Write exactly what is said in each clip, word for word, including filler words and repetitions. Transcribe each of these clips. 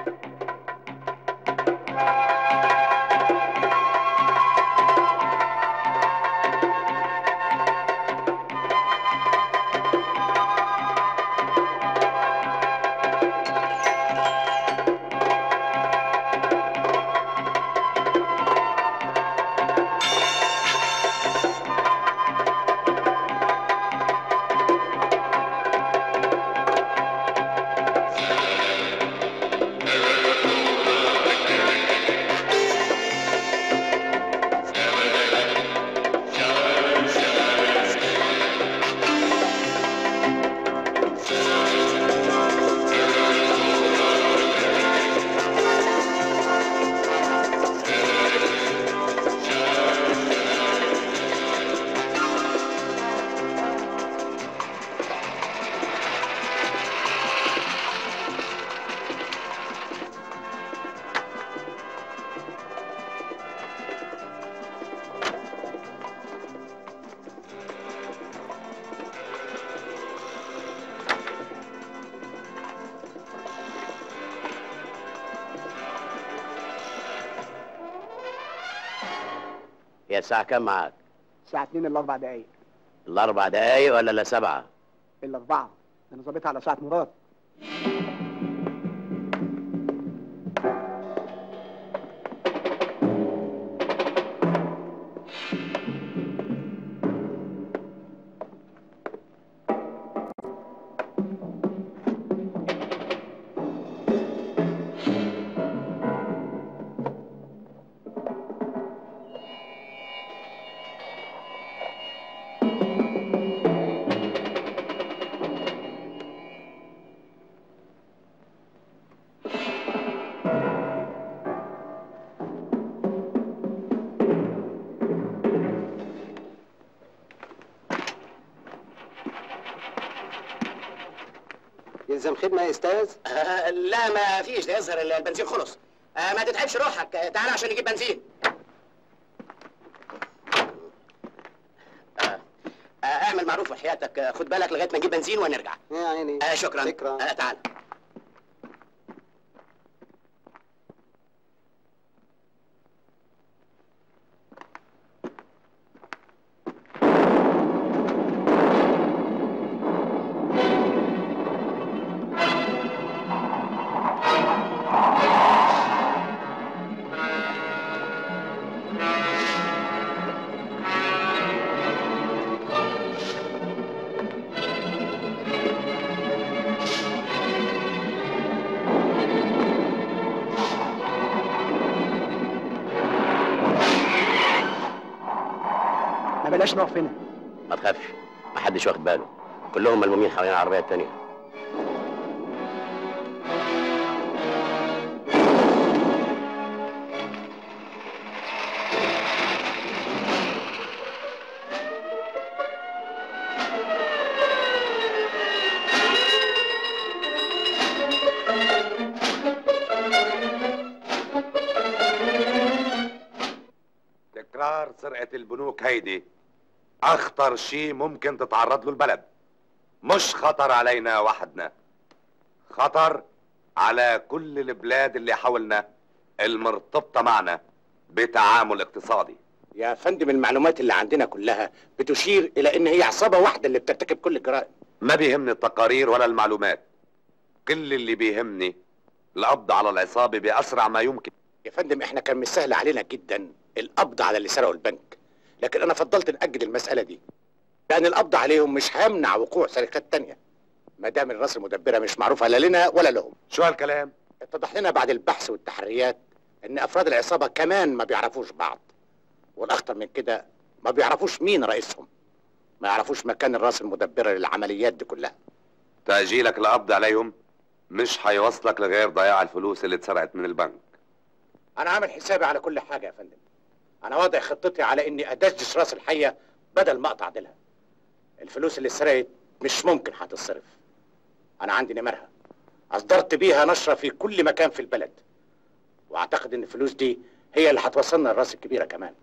هي الساعة كام معاك؟ الساعة اتنين إلا أربع دقايق. إلا أربع دقايق ولا إلا سبعة؟ إلا أربعة، أنا ظابطها على ساعة مراد. يلزم خدمة يا أستاذ؟ آه لا ما فيش، ده يظهر البنزين خلص. آه ما تتعبش روحك، آه تعال عشان نجيب بنزين. آه آه اعمل معروف وحياتك، آه خد بالك لغاية ما نجيب بنزين ونرجع. يا عيني. آه شكرا. شكرا. آه تعال. بلاش نقف هنا. ما تخافش، ما حدش واخد باله، كلهم ملمومين حوالين العربية التانية. تكرار سرقة البنوك هيدي أخطر شيء ممكن تتعرض له البلد. مش خطر علينا وحدنا، خطر على كل البلاد اللي حولنا المرتبطة معنا بتعامل اقتصادي. يا فندم المعلومات اللي عندنا كلها بتشير إلى إن هي عصابة واحدة اللي بترتكب كل الجرائم. ما بيهمني التقارير ولا المعلومات، كل اللي بيهمني القبض على العصابة بأسرع ما يمكن. يا فندم احنا كان من السهل علينا جدا القبض على اللي سرقوا البنك، لكن أنا فضلت نأجل المسألة دي لأن القبض عليهم مش هيمنع وقوع سرقات تانية ما دام الراس المدبرة مش معروفة لا لنا ولا لهم. شو هالكلام؟ اتضح لنا بعد البحث والتحريات إن أفراد العصابة كمان ما بيعرفوش بعض، والأخطر من كده ما بيعرفوش مين رئيسهم، ما يعرفوش مكان الراس المدبرة للعمليات دي كلها. تأجيلك القبض عليهم مش هيوصلك لغير ضياع الفلوس اللي اتسرقت من البنك. أنا عامل حسابي على كل حاجة يا فندم. أنا واضع خطتي على إني أدشدش راس الحية بدل ما أقطع ديلها. الفلوس اللي اتسرقت مش ممكن هتتصرف. أنا عندي نمرها، أصدرت بيها نشرة في كل مكان في البلد، وأعتقد إن الفلوس دي هي اللي هتوصلنا للراس الكبيرة كمان.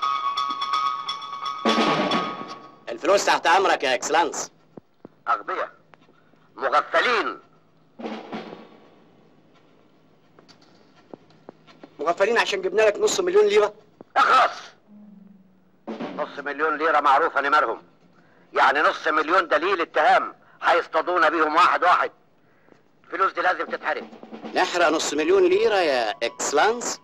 الفلوس تحت أمرك يا إكسلانس. أغبية مغفلين عشان جبنا لك نص مليون ليره. اخلص. نص مليون ليره معروفه نمرهم، يعني نص مليون دليل اتهام هيصطادونا بيهم واحد واحد. الفلوس دي لازم تتحرق. نحرق نص مليون ليره يا اكسلانس؟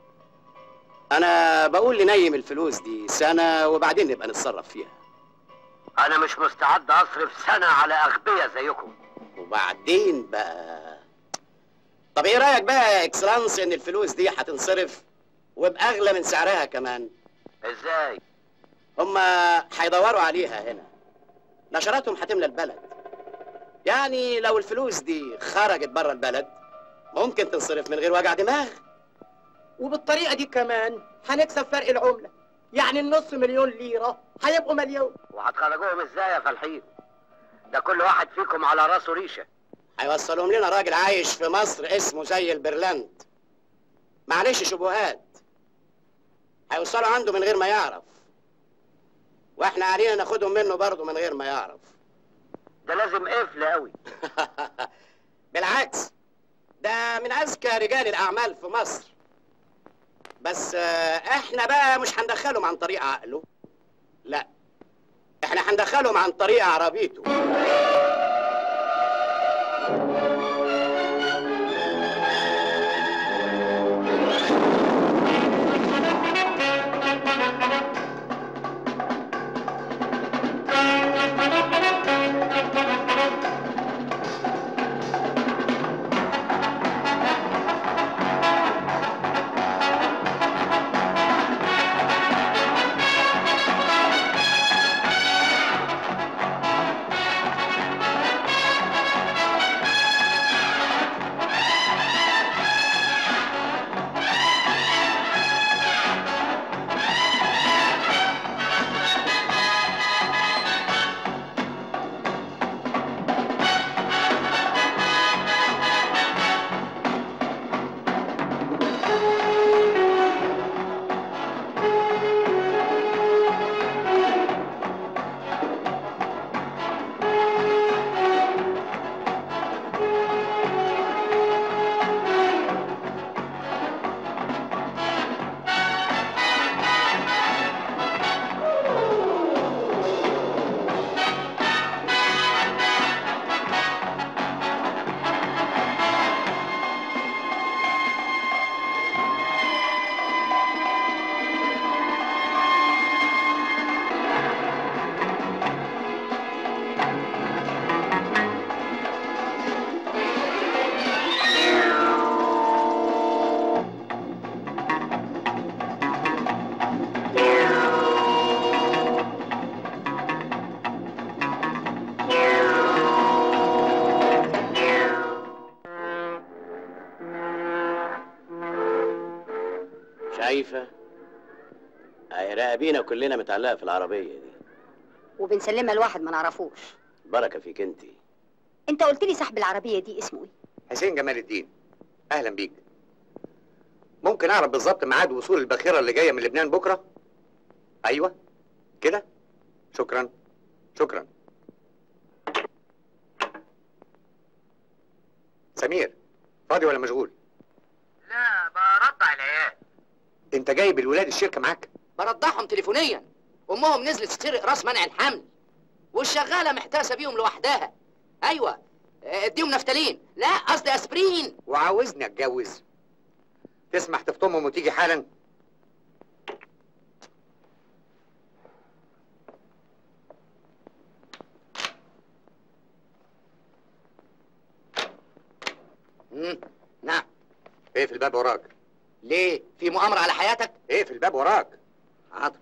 انا بقول لنيم الفلوس دي سنه وبعدين نبقى نتصرف فيها. انا مش مستعد اصرف سنه على اغبياء زيكم. وبعدين بقى، طب ايه رايك بقى يا اكسلانس ان الفلوس دي هتنصرف وباغلى من سعرها كمان؟ ازاي؟ هما هيدوروا عليها هنا، نشراتهم هتملى البلد. يعني لو الفلوس دي خرجت بره البلد ممكن تنصرف من غير وجع دماغ. وبالطريقه دي كمان هنكسب فرق العمله، يعني النص مليون ليره هيبقوا مليون. وهتخرجوهم ازاي يا فالحين؟ ده كل واحد فيكم على راسه ريشه. هيوصلهم لنا راجل عايش في مصر اسمه زي البرلند، معلش شبهات، هيوصلوا عنده من غير ما يعرف، واحنا علينا ناخدهم منه برضه من غير ما يعرف. ده لازم قفل قوي. بالعكس، ده من اذكى رجال الاعمال في مصر. بس احنا بقى مش هندخلهم عن طريق عقله، لا، احنا هندخلهم عن طريق عربيته. شايفة؟ اهي راقبينا كلنا متعلقة في العربية دي، وبنسلمها لواحد ما نعرفوش. بركة فيك انتي. انت قلت لي صاحب العربية دي اسمه ايه؟ حسين جمال الدين. اهلا بيك. ممكن اعرف بالظبط ميعاد وصول الباخرة اللي جاية من لبنان بكرة؟ ايوه كده، شكرا شكرا. سمير، فاضي ولا مشغول؟ لا، برضع العيال. انت جايب الولاد الشركة معاك؟ برضعهم تليفونيا، امهم نزلت تسرق راس منع الحمل والشغاله محتاسه بيهم لوحدها. ايوه، اديهم نفتالين، لا قصدي اسبرين. وعاوزني اتجوز، تسمح تفطمهم وتيجي حالا؟ امم نعم. اقفل الباب وراك. ليه؟ في مؤامره على حياتك؟ اقفل الباب وراك. حاضر.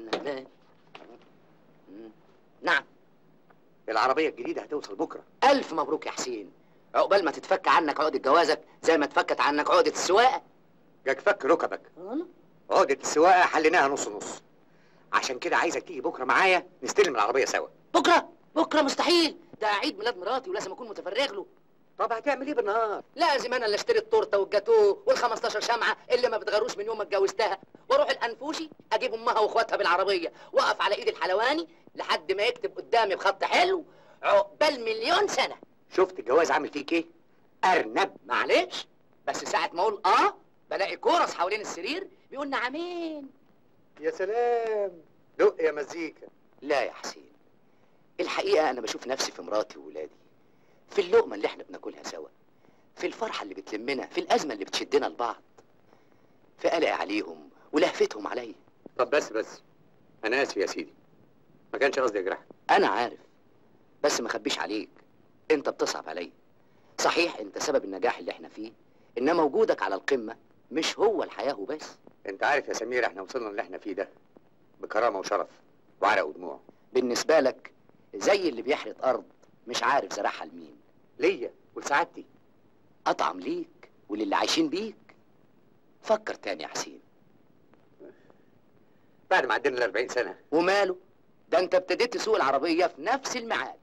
نعم. العربية الجديدة هتوصل بكرة. ألف مبروك يا حسين، عقبال ما تتفك عنك عقدة جوازك زي ما اتفكت عنك عقدة السواقة. جاك فك ركبك. عقدة السواقة حليناها نص نص، عشان كده عايزك تيجي بكرة معايا نستلم العربية سوا. بكرة؟ بكرة مستحيل، ده عيد ميلاد مراتي ولازم أكون متفرغ له. طب هتعمل ايه بالنهار؟ لازم انا اللي اشتري التورته والجاتوه والخمستاشر شمعه اللي ما بتغروش من يوم ما اتجوزتها، واروح الانفوشي اجيب امها واخواتها بالعربيه واقف على ايد الحلواني لحد ما يكتب قدامي بخط حلو عقبال مليون سنه. شفت الجواز عامل فيك ايه؟ ارنب. معلش، بس ساعه ما اقول اه بلاقي كورس حوالين السرير بيقول نعمين. يا سلام، دق يا مزيكا. لا يا حسين، الحقيقة أنا بشوف نفسي في مراتي وولادي، في اللقمة اللي احنا بناكلها سوا، في الفرحة اللي بتلمنا، في الأزمة اللي بتشدنا لبعض، في قلقي عليهم ولهفتهم عليا. طب بس بس أنا آسف يا سيدي، ما كانش قصدي أجرحك. أنا عارف، بس ما خبيش عليك، أنت بتصعب عليا. صحيح أنت سبب النجاح اللي احنا فيه، إنما وجودك على القمة مش هو الحياة وبس. أنت عارف يا سمير احنا وصلنا اللي احنا فيه ده بكرامة وشرف وعرق ودموع. بالنسبة لك زي اللي بيحرث أرض مش عارف زرعها لمين. ليا ولسعادتي. أطعم ليك وللي عايشين بيك. فكر تاني يا حسين. بعد ما عدينا ال أربعين سنة. وماله؟ ده أنت ابتديت تسوق العربية في نفس الميعاد.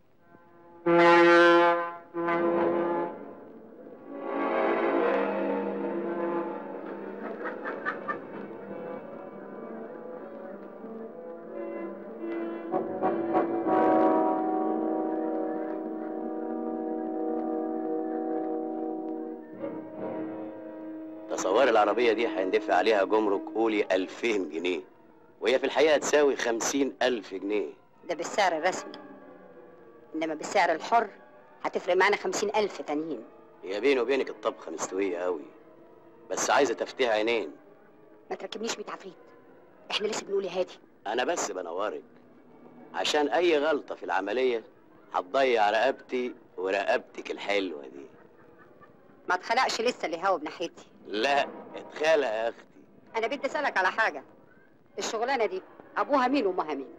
تصور العربية دي هيندفع عليها جمرك قولي ألفين جنيه، وهي في الحقيقة تساوي خمسين ألف جنيه. ده بالسعر الرسمي، إنما بالسعر الحر هتفرق معانا خمسين ألف تانيين. هي بيني وبينك الطبخة مستوية قوي، بس عايزة تفتيح عينين. ما تركبنيش بيت عفريت، احنا لسه بنقول يا هادي. أنا بس بنورك، عشان أي غلطة في العملية هتضيع رقبتي ورقبتك الحلوة دي. ما اتخلقش لسه اللي هوا بناحيتي. لا اتخلق يا أختي. أنا بدي أسألك على حاجة، الشغلانة دي أبوها مين وأمها مين؟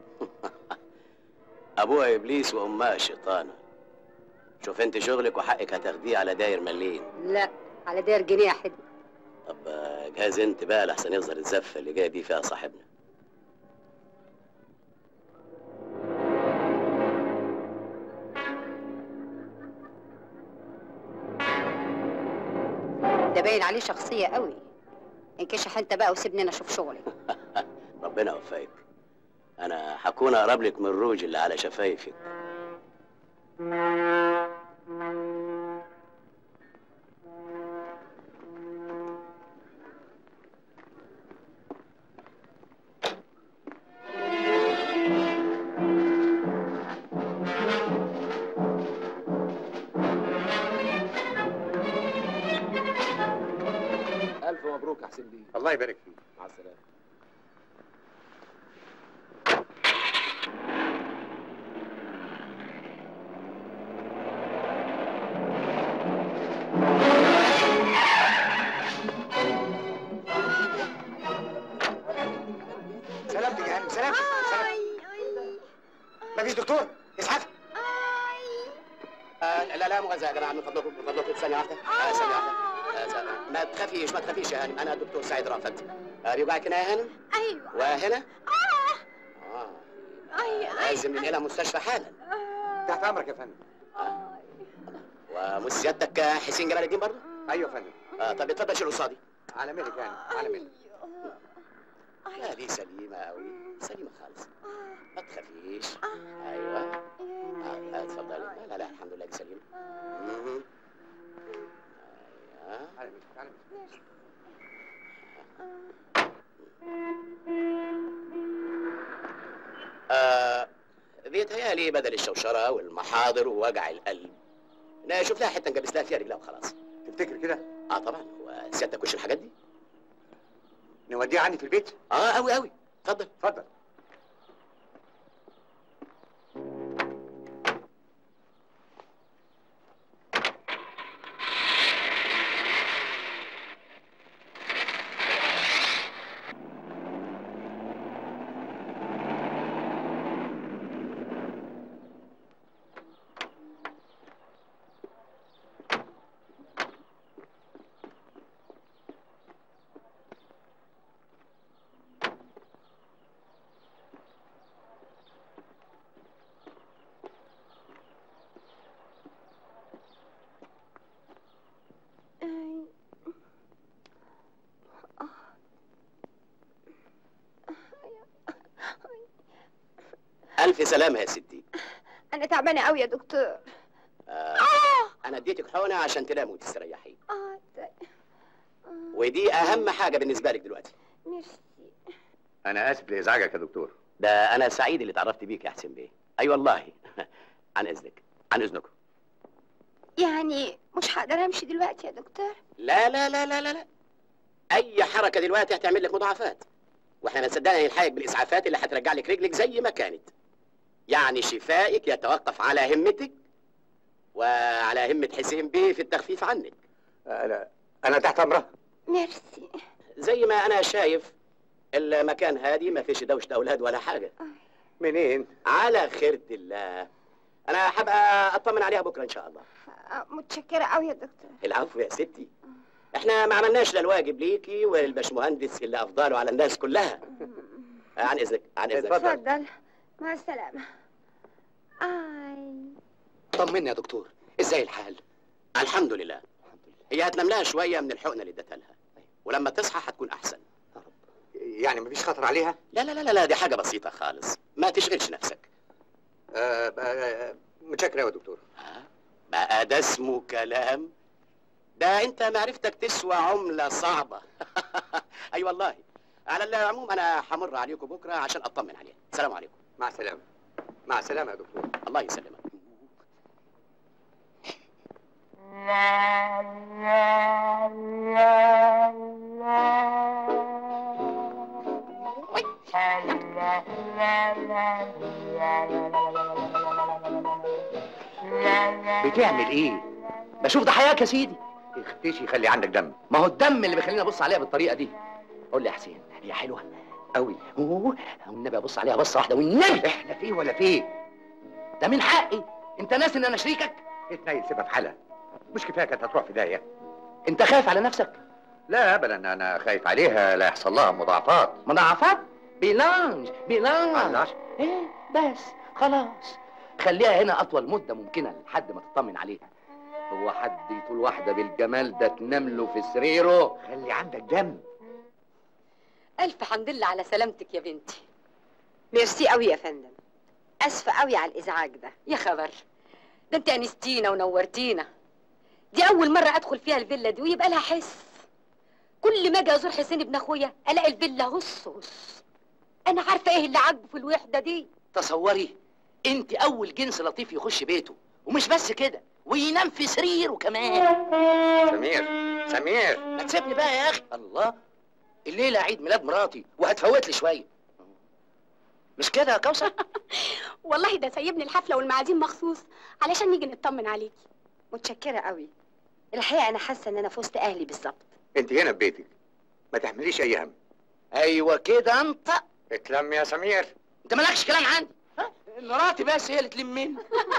أبوها إبليس وأمها الشيطانة. شوف أنت شغلك وحقك هتاخديه على داير مليين. لا، على داير جنيه يا حدي. طب جهاز أنت بقى لحسن يظهر الزفة اللي جاية دي فيها صاحبنا. ده باين عليه شخصية قوي. انكشح انت بقى وسيبني انا اشوف شغلي. ربنا يوفقك. انا هكون اقرب لك من الروج اللي على شفايفك. ألف مبروك يا حسين بيه. الله يبارك فيك. مع السلامة. سلامتك يا هانم، سلامتك. مفيش دكتور؟ اسعاف؟ آه لا لا مؤاخذة يا جماعة، من فضلكم من فضلكم ثانية واحدة. آه ثانية واحدة. آه ثانية. ما تخافيش ما تخافيش يا هانم، أنا الدكتور سعيد رافت. آه بيوجعك هنا يا هانم؟ ايوه. وهنا؟ اه آه اي لازم ننقلها مستشفى حالا. تحت أمرك يا فندم. آه. ومش سيادتك حسين جمال الدين برضه؟ أيوه يا فندم. آه طب اتفضل شيل قصادي. على مالك يعني، على مالك. لا دي سليمة أوي، سليمة خالص. ما تخافيش. أيوه. آه اتفضلي. لا لا لا الحمد لله دي سليمة. أيوه. على مالك، على مالك. آه بيتهيألي بدل الشوشرة والمحاضر ووجع القلب نشوف لها حتة نجبس لها فيها رجلها وخلاص. تفتكر كده؟ اه طبعا. هو سيادتك وش الحاجات دي؟ نوديها عندي في البيت؟ اه أوي أوي. اتفضل اتفضل. ألف سلامة يا ستي. انا تعبانه قوي يا دكتور. آه. أنا اديتك حقنة عشان تنامي وتستريحي. اه طيب. ودي اهم حاجه بالنسبه لك دلوقتي. ميرسي. انا اسف لازعاجك يا دكتور. ده انا سعيد اللي اتعرفت بيك يا حسين بيه. اي أيوة والله. عن اذنك، عن اذنكم. يعني مش هقدر امشي دلوقتي يا دكتور؟ لا لا لا لا لا لا، اي حركه دلوقتي هتعمل لك مضاعفات، واحنا ما صدقنا نلحقك بالاسعافات اللي هترجع لك رجلك زي ما كانت. يعني شفائك يتوقف على همتك وعلى همه حسين بيه في التخفيف عنك. انا انا تحت امرها. ميرسي. زي ما انا شايف المكان هادي، ما فيش دوشه اولاد ولا حاجه. منين؟ على خيرة الله. انا هبقى اطمن عليها بكره ان شاء الله. متشكره قوي يا دكتور. العفو يا ستي، احنا ما عملناش لا الواجب ليكي والباشمهندس اللي افضاله على الناس كلها. عن اذنك، عن اذنك. اتفضل. مع السلامه. اي. طمني يا دكتور، ازاي الحال؟ الحمد لله. هي هتنام لها شويه من الحقنه اللي اديتها لها، ولما تصحى هتكون احسن. يعني مفيش خطر عليها؟ لا لا لا لا، دي حاجه بسيطه خالص، ما تشغلش نفسك. أه أه متشكر يا دكتور. بقى ده اسمه كلام؟ ده انت معرفتك تسوى عمله صعبه. اي والله. على العموم انا همر عليكم بكره عشان اطمن عليها. السلام عليكم. مع السلامه. مع السلامه يا دكتور. الله يسلمك. بتعمل ايه؟ بشوف ضحاياك يا سيدي. اختشي، خلي عندك دم. ما هو الدم اللي بيخليني ابص عليها بالطريقه دي. قول لي يا حسين، هي حلوه قوي. اوه والنبي ابص عليها بصه واحده والنبي. احنا فيه ولا فيه؟ ده من حقي. انت ناسي ان انا شريكك؟ اتنيل، سيبها في حالها. مش كفايه كانت هتروح في داهيه؟ انت خايف على نفسك؟ لا ابدا، انا خايف عليها لا يحصل لها مضاعفات. مضاعفات؟ بيلانج بيلانج. الله. ايه بس خلاص، خليها هنا اطول مده ممكنه لحد ما تطمن عليها. هو حد يطول واحده بالجمال ده تنام له في سريره؟ خلي عندك دم. الف حمد لله على سلامتك يا بنتي. ميرسي قوي يا فندم. اسفه قوي على الازعاج ده. يا خبر، ده انت انستينا ونورتينا. دي اول مره ادخل فيها الفيلا دي ويبقى لها حس. كل ما اجي ازور حسين ابن اخويا الاقي الفيلا هص هص. انا عارفه ايه اللي عاجبه في الوحده دي. تصوري انت اول جنس لطيف يخش بيته، ومش بس كده وينام في سريره كمان. سمير سمير، ما تسيبني بقى يا اخي. الله، الليله عيد ميلاد مراتي وهتفوت لي شويه، مش كده يا كوثر؟ والله ده سايبني الحفله والمعازيم مخصوص علشان نيجي نطمن عليكي. متشكره قوي. الحقيقه انا حاسه ان انا في وسط اهلي بالظبط. انت هنا في بيتك، ما تحمليش اي هم. ايوه كده انت. اتلم يا سمير. انت مالكش كلام عندي. ها؟ مراتي بس هي اللي تلم مني.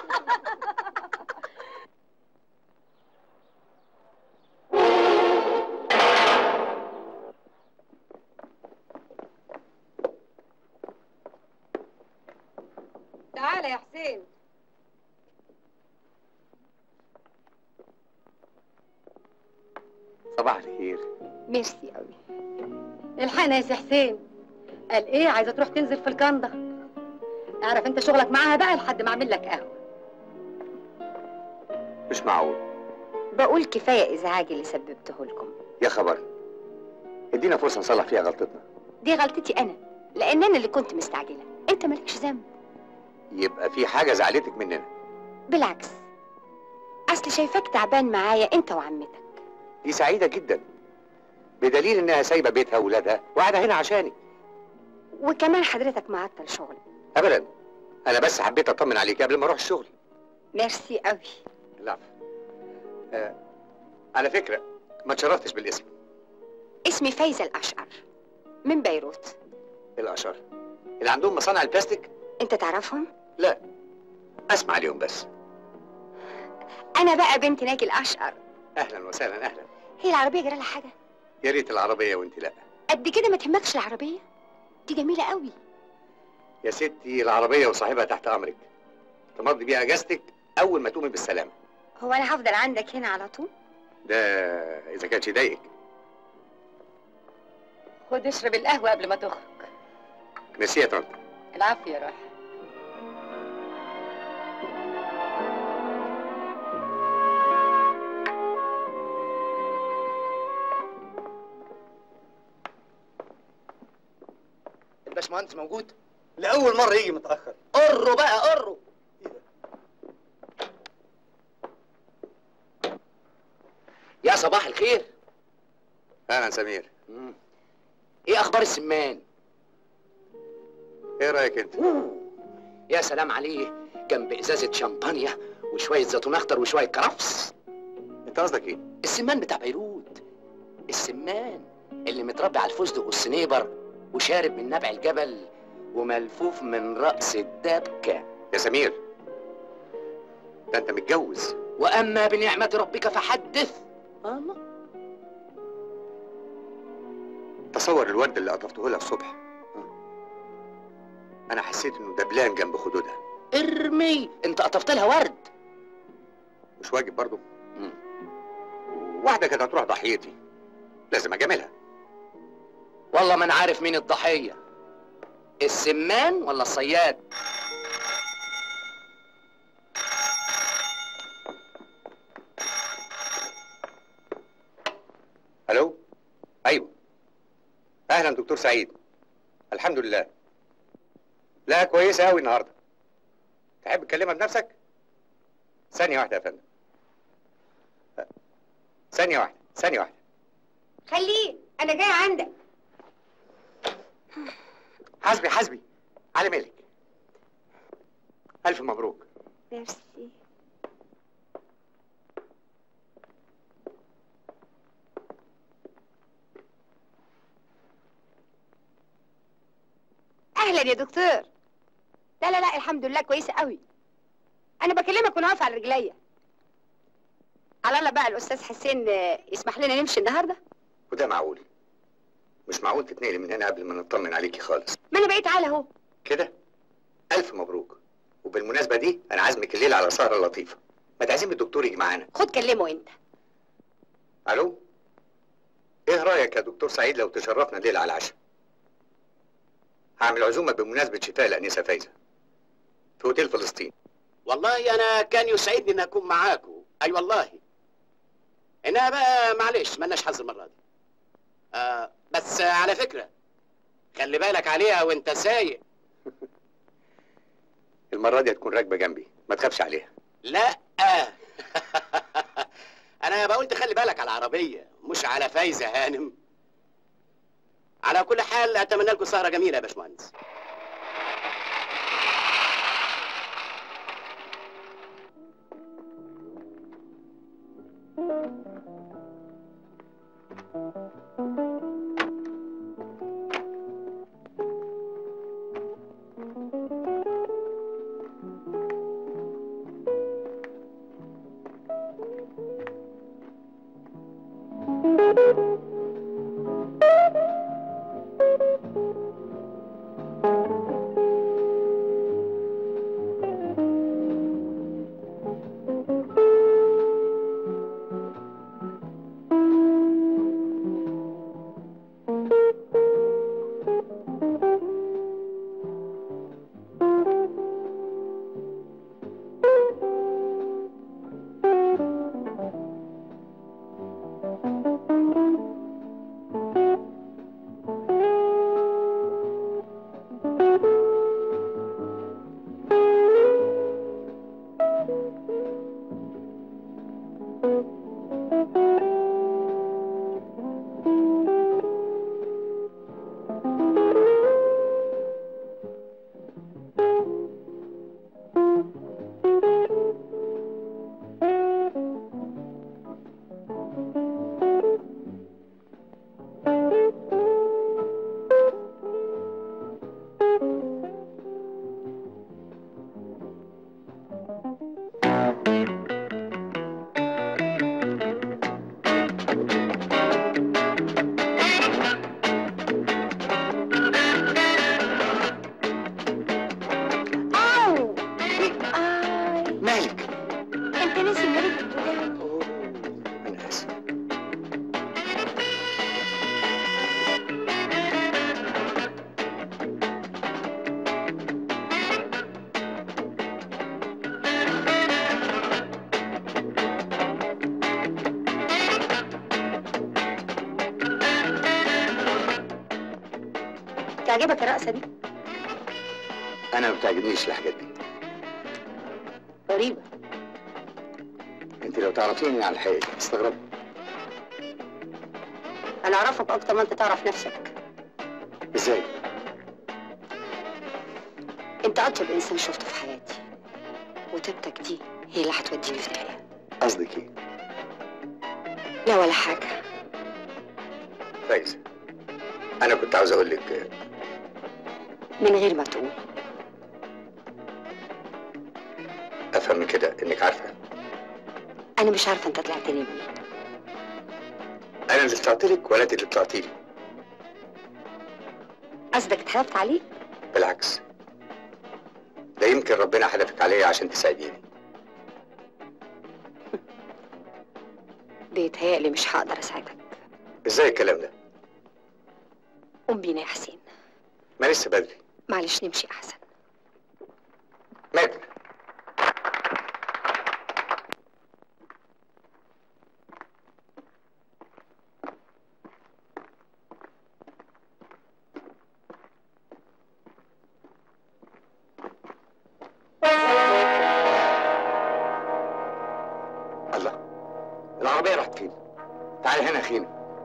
تعالى يا حسين. صباح الخير. ميرسي قوي. الحقنا يا سي حسين. قال ايه، عايزه تروح تنزل في الكنده؟ اعرف انت شغلك معاها بقى لحد ما اعمل لك قهوه. مش معقول. بقول كفايه ازعاج اللي سببته لكم. يا خبر، ادينا فرصه نصلح فيها غلطتنا. دي غلطتي انا، لان انا اللي كنت مستعجله. انت مالكش ذنب. يبقى في حاجه زعلتك مننا؟ بالعكس، اصل شايفاك تعبان معايا انت وعمتك. دي سعيده جدا، بدليل انها سايبه بيتها واولادها وقاعده هنا عشاني. وكمان حضرتك معطل شغل. ابدا، انا بس حبيت اطمن عليك قبل ما اروح الشغل. ميرسي قوي. العفو. آه، على فكره ما اتشرفتش بالاسم. اسمي فايزه الاشقر من بيروت. الاشقر اللي عندهم مصانع البلاستيك؟ انت تعرفهم؟ لا، اسمع عليهم بس. انا بقى بنت ناجي الاشقر. اهلا وسهلا. اهلا. هي العربيه جرى لها حاجه؟ يا ريت العربيه وانت لا. قد كده ما تهمكش العربيه؟ دي جميله قوي. يا ستي العربيه وصاحبها تحت امرك، تمضي بيها اجازتك اول ما تقومي بالسلامه. هو انا هفضل عندك هنا على طول؟ ده اذا كانش يضايقك. خد اشرب القهوه قبل ما تخرج. ميرسي يا طنط. العفو يا روح. باشمهندس موجود؟ لاول مره يجي متاخر. قروا بقى قروا. يا صباح الخير. اهلا سمير. مم. ايه اخبار السمان؟ ايه رايك انت؟ أوه. يا سلام عليه، جنب ازازه شمبانيا وشويه زيتون اخضر وشويه كرفس. انت قصدك ايه؟ السمان بتاع بيروت، السمان اللي متربي على الفستق والسنيبر وشارب من نبع الجبل وملفوف من رأس الدبكة. يا سمير، ده انت متجوز. واما بنعمة ربك فحدث. الله. تصور الورد اللي قطفته لها الصبح، انا حسيت انه دبلان جنب خدودها. ارمي، انت قطفت لها ورد. مش واجب برضه؟ واحدة كانت هتروح ضحيتي، لازم اجاملها. والله ما انا عارف مين الضحية، السمان ولا الصياد؟ الو. ايوه. اهلا دكتور سعيد. الحمد لله. لا كويسه قوي النهارده. تحب تكلمها بنفسك؟ ثانيه واحده يا فندم. ثانيه واحده ثانيه واحده. خليه، انا جاي عندك. حسبي حسبي على مالك. الف مبروك. ميرسي. اهلا يا دكتور. لا لا لا الحمد لله كويسه قوي. انا بكلمك وانا واقفه على رجليا. على الله بقى الاستاذ حسين يسمح لنا نمشي النهارده؟ وده معقول؟ مش معقول تتنقلي من هنا قبل ما نطمن عليكي خالص. ما انا بقيت على اهو. كده؟ الف مبروك. وبالمناسبه دي انا عازمك الليله على سهره لطيفه. ما تعزمي الدكتور يجي معانا. خد كلمه انت. الو. ايه رايك يا دكتور سعيد لو تشرفنا الليله على العشاء؟ هعمل عزومه بمناسبه شفاء الانسه فايزه في اوتيل فلسطين. والله انا كان يسعدني ان اكون معاكم، اي والله. انها بقى معلش مالناش حظ المره دي. آه بس آه على فكره خلي بالك عليها وانت سايق. المره دي هتكون راكبه جنبي، ما تخافش عليها. لا انا بقول تخلي بالك على العربيه مش على فايزه هانم. على كل حال اتمنى لكم سهره جميله يا باشمهندس. تعجبك الرقصه دي؟ انا ما بتعجبنيش الحاجات دي. غريبه. انت لو تعرفيني على الحقيقه تستغربي. انا اعرفك اكتر ما انت تعرف نفسك. ازاي؟ انت اطيب انسان شفته في حياتي، وتبتك دي هي اللي هتوديني في داهيه. قصدك ايه؟ لا ولا حاجه. فايزه، انا كنت عاوز اقول لك من غير ما تقول. افهم من كده انك عارفه. انا مش عارفه انت طلعت لي منين. انا اللي طلعت لك ولا انت اللي طلعتي لي؟ قصدك اتحدفت عليك؟ بالعكس، لا يمكن ربنا حدفك عليا عشان تساعديني. بيتهيألي مش هقدر اساعدك. ازاي الكلام ده؟ قوم بينا يا حسين. ما لسه بدري. معلش نمشي احسن. ماجد، الله، العربية راحت فين؟ تعالي هنا يا اخينا.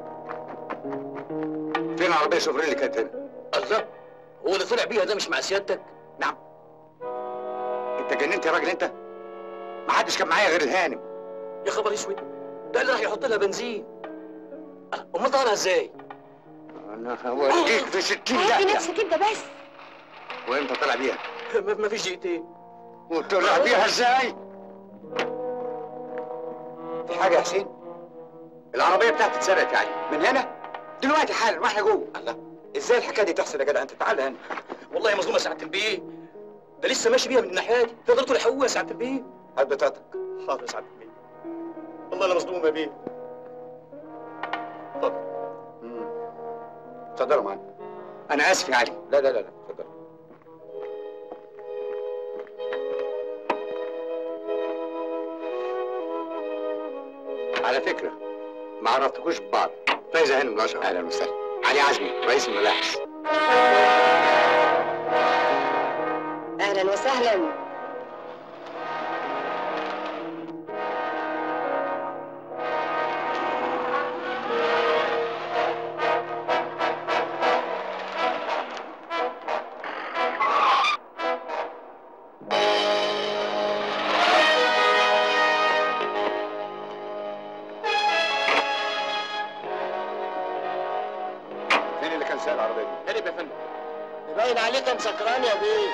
فين العربية شوفرين اللي كانت هنا؟ الله، هو اللي طلع بيها ده مش مع سيادتك؟ نعم. انت جننت يا راجل انت؟ ما حدش كان معايا غير الهانم. يا خبر اسود، ده اللي راح يحط لها بنزين. امال طالعها ازاي؟ انا هوريك في ستين دقيقة. هدي نفسك انت بس. وامتى طلع بيها؟ ما فيش دقيقتين. وطلع بيها ازاي؟ في حاجة يا حسين؟ العربية بتاعتي اتسرقت يا علي. من هنا؟ دلوقتي حالا واحنا جوه. الله، ازاي الحكاية دي تحصل يا جدع انت؟ تعال هنا. والله مظلومة سعادة البيه. ده لسه ماشي بيها من الناحية دي، تقدروا تلحقوها يا سعادة البيه. هات بطاقتك. حاضر يا سعادة البيه. والله انا مظلوم يا بيه. اتفضل. اتفضلوا معانا. أنا آسف يا علي. لا لا لا لا، اتفضل. على فكرة ما عرفتكوش ببعض. فايزة هانم الأشقر. أهلا وسهلا. علي عزمي رئيس الملاحس. اهلا وسهلا. فين اللي كان سايق العربية دي؟ هرب يا فندم. يبين عليك يا مسكران يا بيه.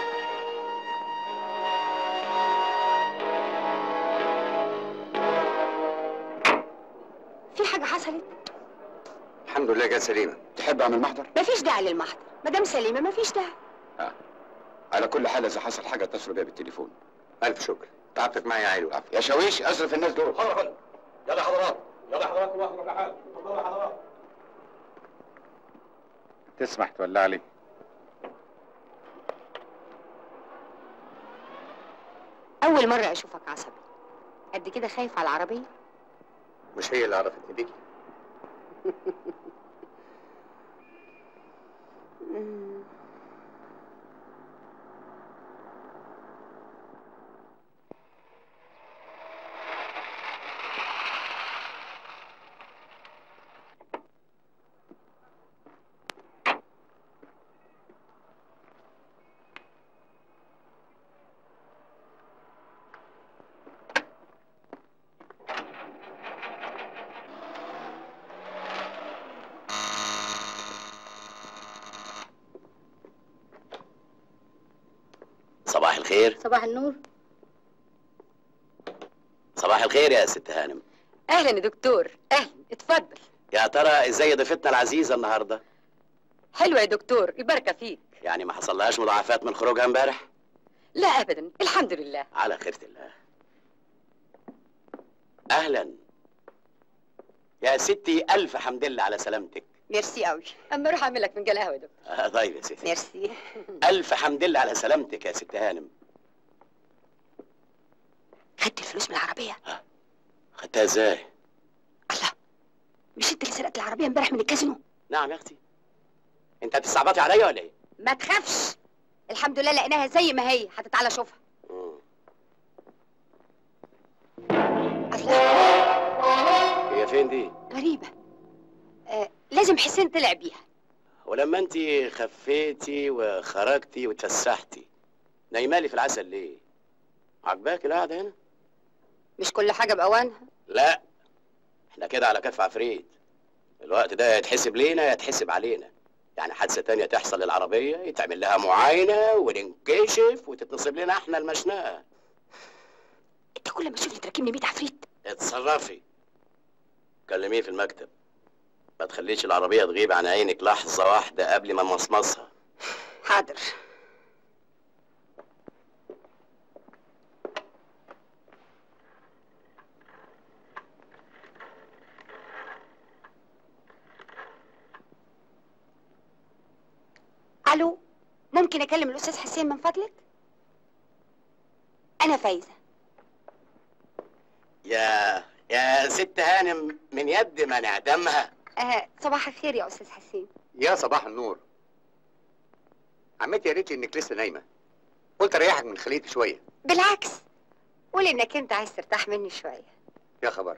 في حاجه حصلت؟ الحمد لله جت سليمة. تحب أعمل محضر؟ مفيش داعي للمحضر، مدام سليمه مفيش داعي. آه. على كل حال إذا حصل حاجة اتصلوا بيا بالتليفون. ألف شكر. تعبتك معايا يا عيل والعافية. يا شاويش أصرف الناس دول. حاضر يا فندم. يلا يا حضرات، يلا يا حضرات، كل واحد يروح لحاله. اتفضلوا يا حضرات. تسمح تولع لي؟ اول مره اشوفك عصبي. قد كده خايف على العربيه؟ مش هي اللي عرفتني بيكي. صباح الخير. صباح النور. صباح الخير يا ست هانم. اهلا يا دكتور، اهلا، اتفضل. يا ترى ازاي ضيفتنا العزيزة النهاردة؟ حلوة يا دكتور، البركة فيك. يعني ما حصلهاش مضاعفات من خروجها امبارح؟ لا ابدا، الحمد لله. على خيرة الله. اهلا يا ستي، الف حمد لله على سلامتك. ميرسي قوي. اما اروح اعمل لك فنجان قهوة يا دكتور. آه طيب يا ستي. ميرسي. الف حمد لله على سلامتك يا ست هانم. خدت الفلوس من العربيه؟ خدتها ازاي؟ الله، مش انت اللي سرقت العربيه امبارح من الكازينو؟ نعم يا اختي. انت هتستعبطي عليا ولا ايه؟ ما تخافش، الحمد لله لقيناها زي ما هي. هتتعالى شوفها. الله، هي فين دي؟ غريبة. آه لازم حسين طلع بيها. ولما انت خفيتي وخرجتي وتفسحتي نايمالي في العسل ليه؟ عجباك القعده هنا؟ مش كل حاجة بأوانها. لا، احنا كده على كف عفريت. الوقت ده يتحسب لينا يتحسب علينا. يعني حادثة تانية تحصل للعربية يتعمل لها معاينة وننكشف وتتنصب لنا احنا المشنقة. انت كل ما تشوفني تركبني ميت عفريت. اتصرفي، كلميه في المكتب، ما تخليش العربية تغيب عن عينك لحظة واحدة قبل ما نمصمصها. حاضر. الو، ممكن اكلم الاستاذ حسين من فضلك؟ انا فايزه. يا يا ست هانم، من يد ما نعدمها. آه صباح الخير يا استاذ حسين. يا صباح النور. عمتي يا ريتي انك لسه نايمه، قلت اريحك من خليتي شويه. بالعكس، قول انك انت عايز ترتاح مني شويه. يا خبر،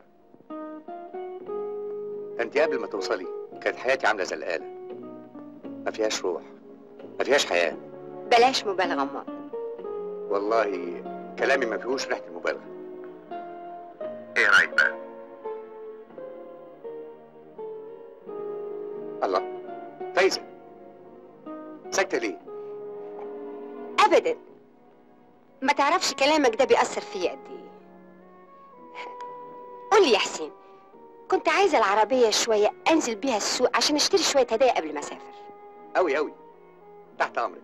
انت قبل ما توصلي كانت حياتي عامله زي الآلة، ما فيهاش روح، ما فيهاش حياه. بلاش مبالغه امال. والله كلامي ما فيهوش ريحه المبالغه. ايه رايك بقى؟ الله، فايزه ساكته ليه؟ ابدا، ما تعرفش كلامك ده بيأثر فيا قد ايه. قول لي يا حسين، كنت عايزه العربيه شويه انزل بيها السوق عشان اشتري شويه هدايا قبل ما اسافر. أوي أوي، تحت أمرك.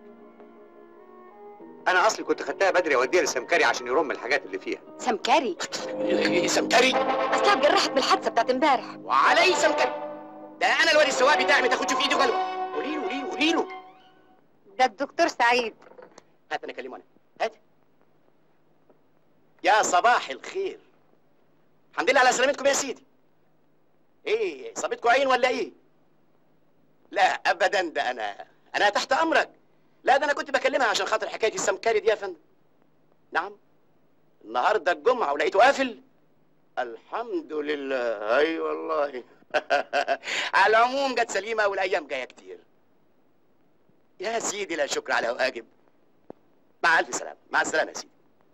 أنا أصلي كنت خدتها بدري أوديها للسمكري عشان يرم الحاجات اللي فيها. سمكري؟ سمكري؟ أصلها اتجرحت من الحادثة بتاعت امبارح. وعلي سمكري؟ ده أنا الواد السواق بتاعي ما تاخدش في إيده غلوة. قولي له قولي له قولي له. ده الدكتور سعيد. هات أنا أكلمه أنا، هات. يا صباح الخير. الحمد لله على سلامتكم يا سيدي. إيه، صابتكم عين ولا إيه؟ لا أبدا، ده أنا أنا تحت أمرك. لا ده أنا كنت بكلمها عشان خاطر حكاية السمكري دي يا فندم. نعم، النهارده الجمعة ولقيته قافل؟ الحمد لله. أي والله. على العموم جت سليمة والأيام جاية كتير. يا سيدي لا شكر على واجب. مع ألف سلامة، مع السلامة يا سيدي.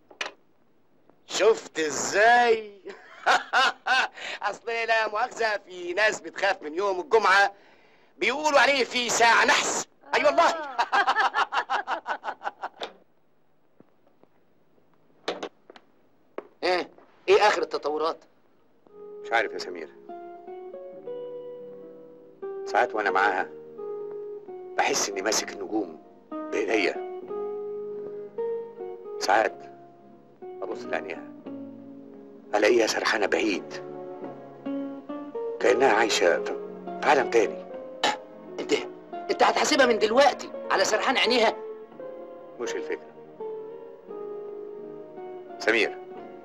شفت إزاي؟ أصل لا مؤاخذة في ناس بتخاف من يوم الجمعة، بيقولوا عليه في ساعة نحس. أي أيوة والله. ايه ايه اخر التطورات؟ مش عارف يا سمير، ساعات وانا معاها بحس اني ماسك النجوم بايديا، ساعات ابص لعينيها الاقيها سرحانه بعيد كانها عايشه في عالم تاني. انت انت هتحاسبها من دلوقتي على سرحان عينيها؟ مش الفكره سمير،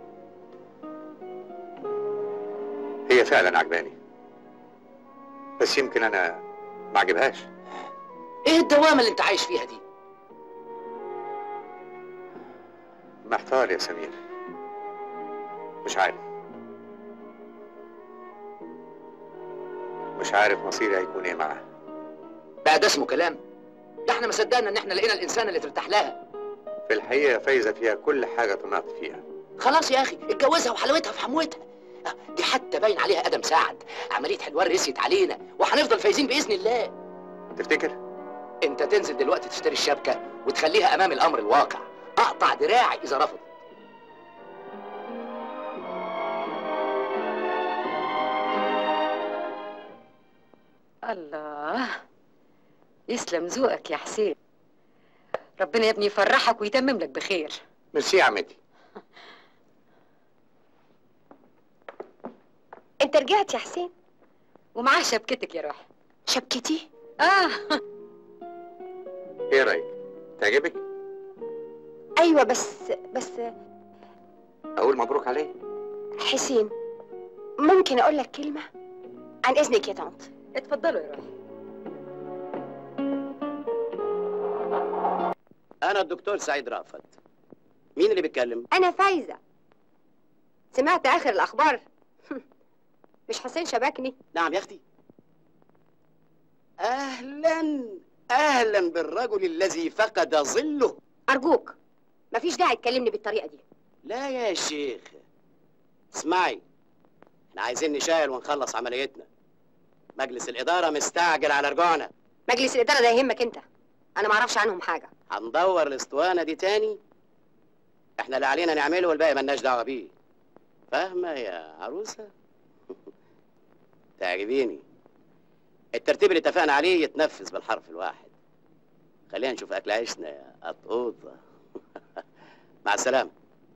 هي فعلا عجباني، بس يمكن انا ما عجبهاش. ايه الدوامه اللي انت عايش فيها دي؟ محتار يا سمير، مش عارف مش عارف مصيري هيكون ايه معاها. بقى ده اسمه كلام؟ ده احنا ما صدقنا ان احنا لقينا الانسان اللي ترتاح لها. في الحقيقه فايزه فيها كل حاجه طمعت فيها. خلاص يا اخي، اتجوزها وحلاوتها في حموتها. دي حتى باين عليها ادم سعد، عمليه حلوان رست علينا وهنفضل فايزين باذن الله. تفتكر؟ انت تنزل دلوقتي تشتري الشبكه وتخليها امام الامر الواقع. اقطع دراعي اذا رفض. الله، يسلم ذوقك يا حسين. ربنا يا ابني يفرحك ويتمم لك بخير. ميرسي يا عمتي. انت رجعت يا حسين؟ ومعاه شبكتك يا روحي. شبكتي؟ اه. ايه رايك؟ تعجبك؟ ايوه بس بس اقول مبروك عليه؟ حسين، ممكن اقول لك كلمه عن اذنك يا طنط؟ اتفضلوا يا روحي. انا الدكتور سعيد رأفت. مين اللي بيتكلم؟ انا فايزه. سمعت اخر الاخبار؟ مش حسين شبكني؟ نعم يا اختي. اهلا اهلا بالرجل الذي فقد ظله. ارجوك مفيش داعي تكلمني بالطريقه دي. لا يا شيخ اسمعي، احنا عايزين نشايل ونخلص عمليتنا. مجلس الاداره مستعجل على رجوعنا. مجلس الاداره ده يهمك انت، انا ما اعرفش عنهم حاجه. هندور الاسطوانه دي تاني. احنا اللي علينا نعمله والباقي ملناش دعوه بيه. فاهمه يا عروسه؟ تعجبيني. الترتيب اللي اتفقنا عليه يتنفذ بالحرف الواحد. خلينا نشوف اكل عيشنا يا قطوطه. مع السلامه.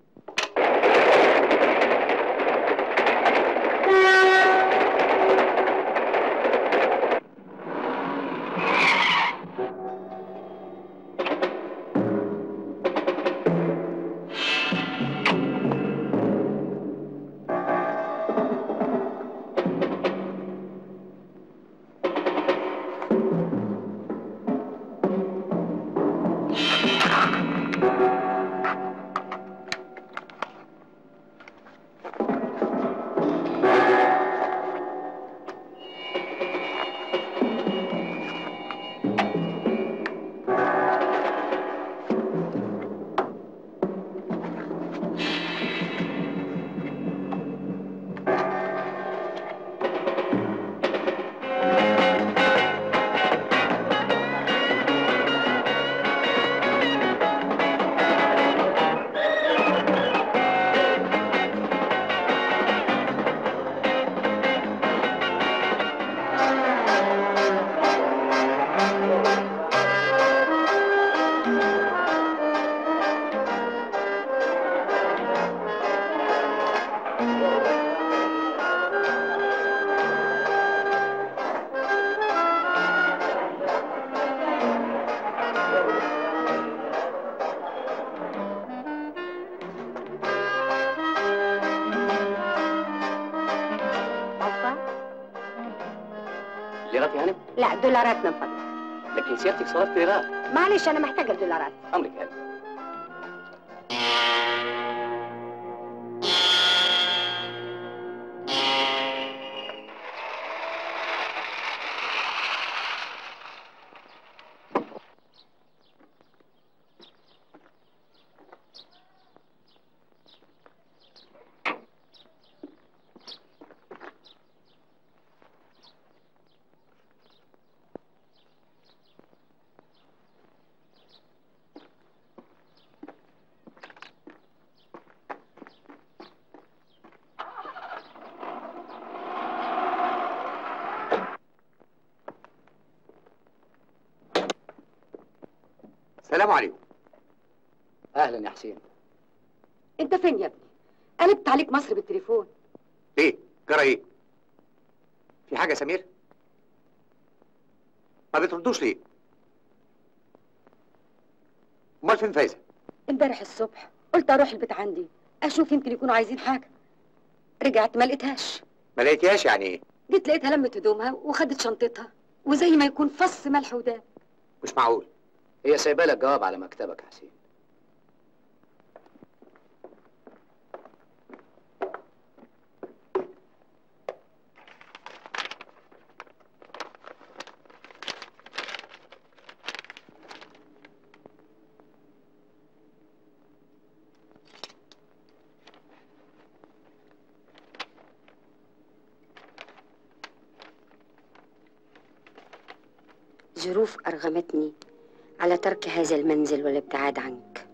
ليرات يا هانم؟ لا دولارات من فضلك. لكن سيادتك صرفت ليرات. معلش انا محتاجه الدولارات. امرك يا هانم. السلام عليكم. اهلا يا حسين. انت فين يا ابني؟ قلبت عليك مصر بالتليفون. ليه؟ جرى ايه؟ في حاجة يا سمير؟ ما بتردوش ليه؟ امال فين فايزة؟ امبارح الصبح قلت اروح البيت عندي اشوف يمكن يكونوا عايزين حاجة. رجعت ما لقيتهاش. ما لقيتيهاش يعني ايه؟ جيت لقيتها لمت هدومها وخدت شنطتها وزي ما يكون فص ملح وداب. مش معقول. هي سايبه لك جواب على مكتبك يا حسين. ظروف أرغمتني على ترك هذا المنزل والابتعاد عنك،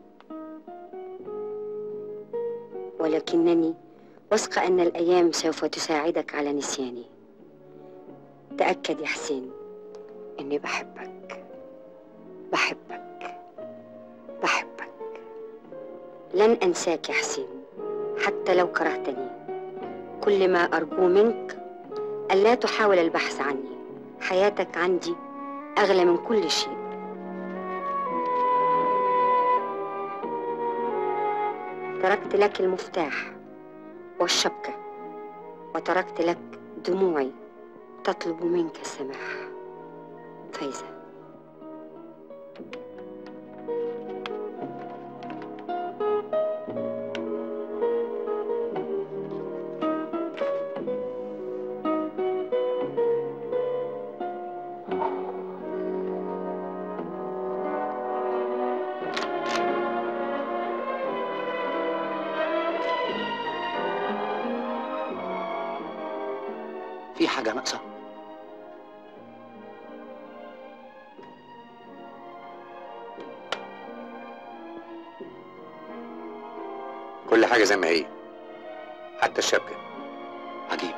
ولكنني واثقة أن الأيام سوف تساعدك على نسياني. تأكد يا حسين إني بحبك بحبك بحبك. لن أنساك يا حسين حتى لو كرهتني. كل ما أرجو منك ألا تحاول البحث عني. حياتك عندي أغلى من كل شيء. تركت لك المفتاح والشبكة، وتركت لك دموعي تطلب منك السماح. فايزة. في حاجه ناقصه؟ كل حاجه زي ما هي، حتى الشبكه. عجيب.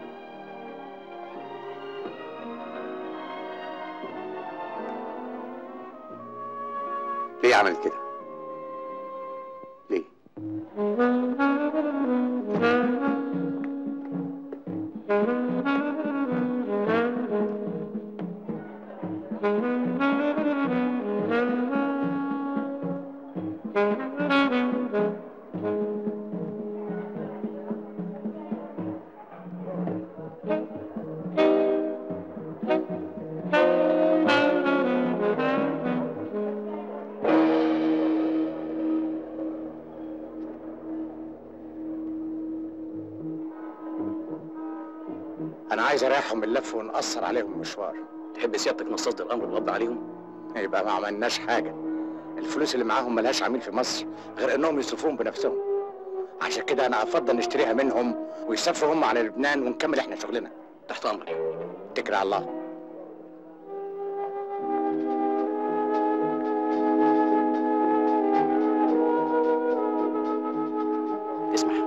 ليه عملت كده؟ ليه؟ انا عايز اريحهم من اللف ونقصر عليهم المشوار. تحب سيادتك نصدر الامر بالقبض عليهم؟ يبقى ما عملناش حاجه. الفلوس اللي معاهم ملهاش عميل في مصر غير انهم يصرفوهم بنفسهم. عشان كده انا افضل نشتريها منهم ويسافروا هم على لبنان ونكمل احنا شغلنا. تحت امرك. اتكل على الله. تسمح.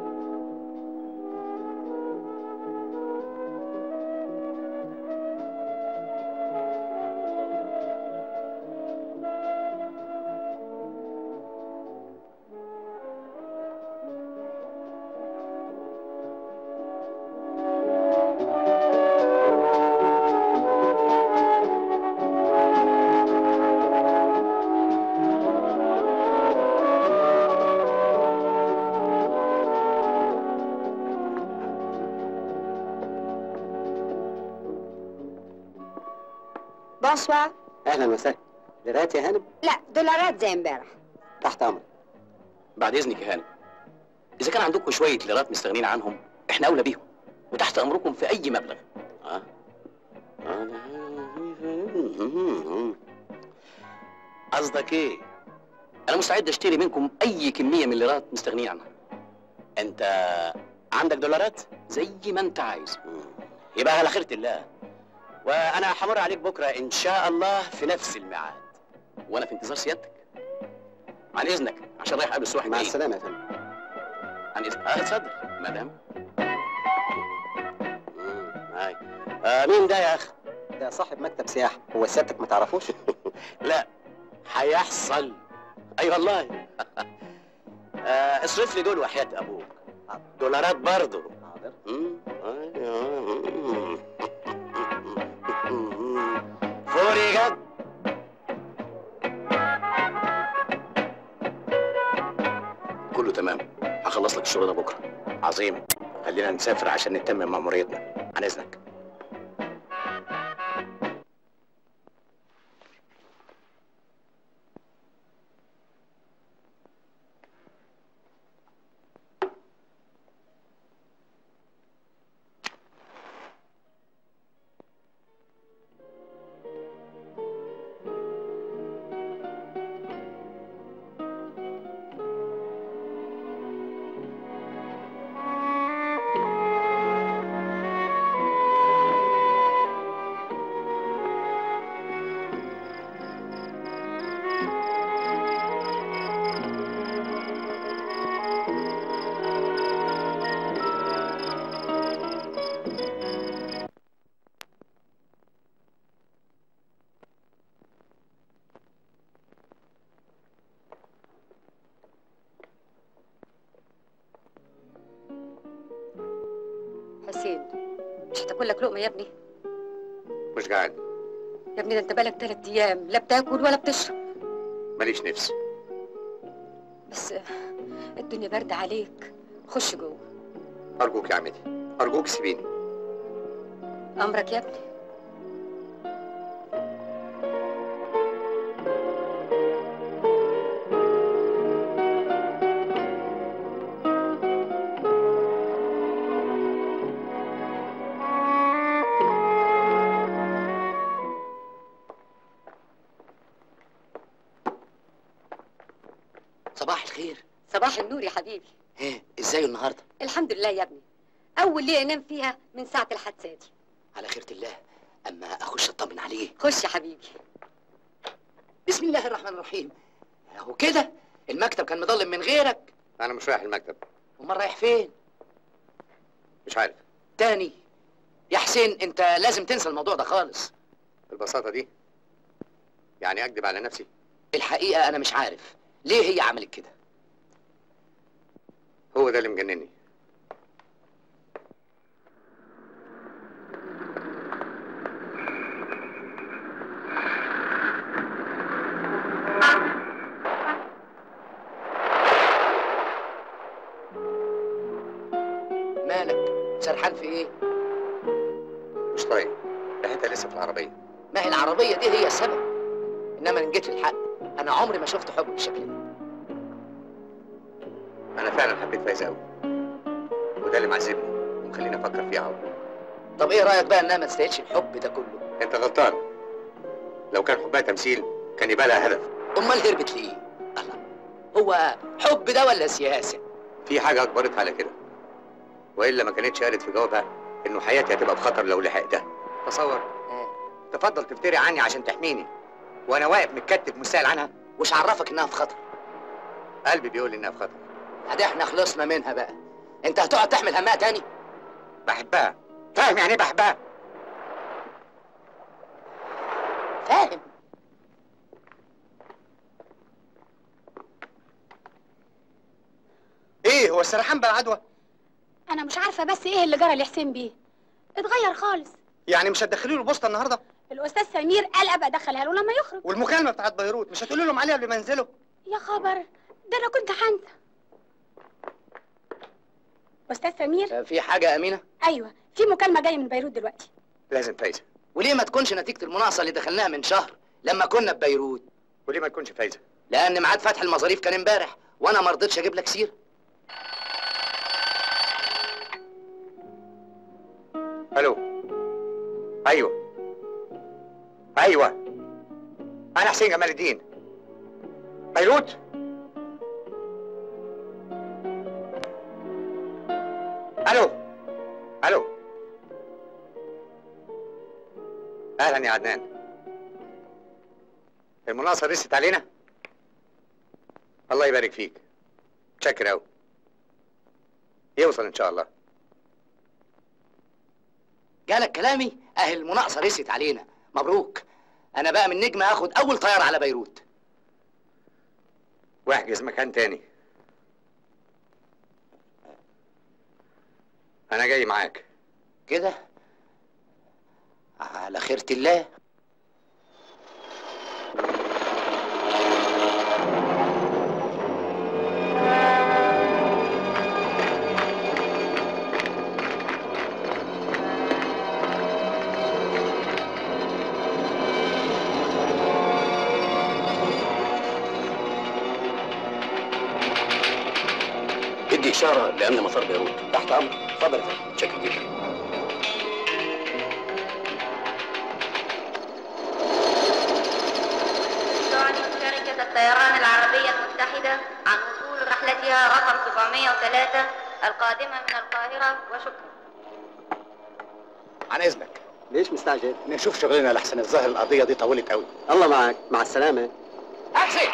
بونسوار. اهلا وسهلا. ليرات يا هانم؟ لا دولارات زي امبارح. تحت امرك. بعد اذنك يا هانم، اذا كان عندكم شويه ليرات مستغنين عنهم احنا اولى بيهم، وتحت امركم في اي مبلغ. اه قصدك ايه؟ انا مستعد اشتري منكم اي كميه من الليرات مستغنين عنها. انت عندك دولارات؟ زي ما انت عايز. يبقى على خيرة الله، وانا همر عليك بكره ان شاء الله في نفس الميعاد. وانا في انتظار سيادتك. عن اذنك عشان رايح اقابل السواحل. مع السلامه يا فندم. عن اذنك. اه اتفضل مدام. هاي آه مين ده يا اخ؟ ده صاحب مكتب سياحه، هو سيادتك ما تعرفوش؟ لا هيحصل. اي والله. آه اصرف لي دول وحياة ابوك. دولارات برضه. حاضر. فوري جد. كله تمام، هخلص لك الشغل ده بكره. عظيم. خلينا نسافر عشان نتمم مأموريتنا. عن اذنك. حسين، مش هتاكل لك لقمه يا ابني؟ مش جعان. يا ابني ده انت بقالك تلات ايام لا بتاكل ولا بتشرب. ماليش نفس. بس الدنيا باردة عليك، خش جوه. ارجوك يا عمتي، ارجوك سيبيني. امرك يا ابني. صباح الخير. صباح النور يا حبيبي. ايه ازاي النهارده؟ الحمد لله يا ابني. اول ليله ينام فيها من ساعه الحادثه دي. على خيرة الله، اما اخش اطمن عليه. خش يا حبيبي. بسم الله الرحمن الرحيم. اهو كده المكتب كان مضلم من غيرك. انا مش رايح المكتب. امال رايح فين؟ مش عارف. تاني يا حسين، انت لازم تنسى الموضوع ده خالص. بالبساطه دي يعني اكذب على نفسي؟ الحقيقه انا مش عارف ليه هي عملت كده. هو ده اللي مجنني. مالك سرحان في ايه؟ مش طايق، ريحتها لسه في العربيه. ما هي العربيه دي هي السبب، انما ان جيت للحق انا عمري ما شفت حب بالشكل ده. انا فعلا حبيت فايزه قوي، وده اللي معذبني ومخليني افكر فيها على طول. طب ايه رايك بقى انها ما تستاهلش الحب ده كله؟ انت غلطان. لو كان حبها تمثيل كان يبقى لها هدف. امال هربت ليه؟ الله، هو حب ده ولا سياسه؟ في حاجه اجبرتها على كده، والا ما كانتش قالت في جوابها انه حياتي هتبقى بخطر لو لحقتها. تصور تفضل تفتري عني عشان تحميني وانا واقف متكتف مستاهل عنها. وش عرفك انها في خطر؟ قلبي بيقول لي انها في خطر. ادي احنا خلصنا منها بقى. انت هتقعد تحمل همها تاني؟ بحبها. فاهم يعني ايه بحبها؟ فاهم. ايه هو السرحان بقى عدوى؟ انا مش عارفه بس ايه اللي جرى لحسين بيه، اتغير خالص. يعني مش هتدخلي له البوسطه النهارده؟ الاستاذ سمير قال ابقى ادخلها له لما يخرج. والمكالمه بتاعت بيروت مش هتقولي لهم عليها قبل ما ينزلوا؟ يا خبر، ده انا كنت هنسى. استاذ سمير، في حاجه يا امينه؟ ايوه، في مكالمه جايه من بيروت دلوقتي. لازم فايزه. وليه ما تكونش نتيجه المناقصه اللي دخلناها من شهر لما كنا في بيروت؟ وليه ما تكونش فايزه؟ لان ميعاد فتح المظاريف كان امبارح وانا ما رضيتش اجيب لك سيره. الو. ايوه ايوه انا حسين جمال الدين. بيروت. الو الو. اهلا يا عدنان. المناقصه رست علينا؟ الله يبارك فيك، متشكر قوي. يوصل ان شاء الله. جالك كلامي؟ اهي المناقصه رست علينا، مبروك. انا بقى من نجم هاخد اول طياره على بيروت. واحجز مكان تاني. انا جاي معاك. كده على خيرة الله. ادي اشاره لامن مطار بيروت. تحت امرك. اتفضل يا فندم. متشكر جدا. تعلن شركة الطيران العربية المتحدة عن وصول رحلتها رقم سبعمائة وثلاثة القادمة من القاهرة، وشكرا. عن اذنك. ليش مستعجل؟ نشوف شغلنا لحسن الظاهر القضية دي طولت قوي. الله معك، مع السلامة. أحسن.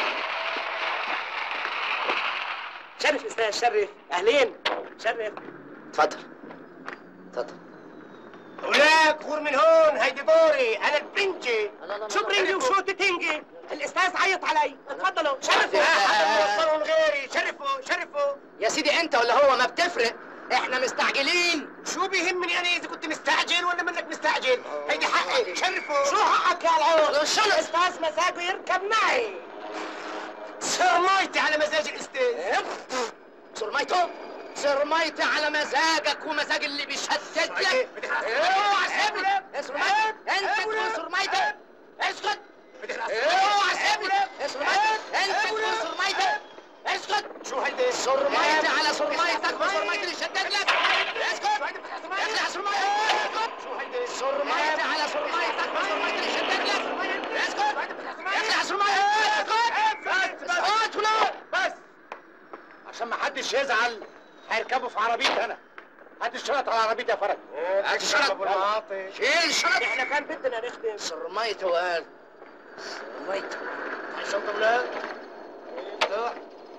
شرف استاذ، شرف. أهلين. شرف. اتفضل اتفضل. هناك غور من هون، هيدي دوري، أنا البنجي. شو برنجي وشو تتنجي؟ الأستاذ عيط علي، اتفضلوا شرفوا. حدا موصلهم غيري، شرفوا شرفوا. يا سيدي أنت ولا هو ما بتفرق، إحنا مستعجلين. شو بيهمني أنا إذا كنت مستعجل ولا منك مستعجل؟ هيدي حقي، شرفوا. شو حقك يا العوض؟ شو الأستاذ مزاجه يركب معي. سرمايتي على مزاج الأستاذ. سرمايته؟ سرمايتي على مزاجك ومزاج اللي بيشدد لك. اوعى سيبني. سرمايتي انت تكون سرمايتي. اسكت. اوعى سيبني. سرمايتي انت تكون سرمايتي. اسكت. شو هيدي؟ سرمايتي على سرمايتك وسرمايتي اللي شدد لك. اسكت. اخلع سرمايتك. شو هيدي؟ سرمايتي على سرمايتك وسرمايتي اللي شدد لك. اسكت. اخلع سرمايتك. اسكت. اسكت ولا بس عشان ما حدش يزعل هيركبوا في عربيتي انا. هات الشنط على عربيتي يا فرج. هات الشنط ابو المعاطي. شيل الشنط. احنا كان بدنا نخدم سرميته وقال سرميته. الشنطه ولاد. افتح.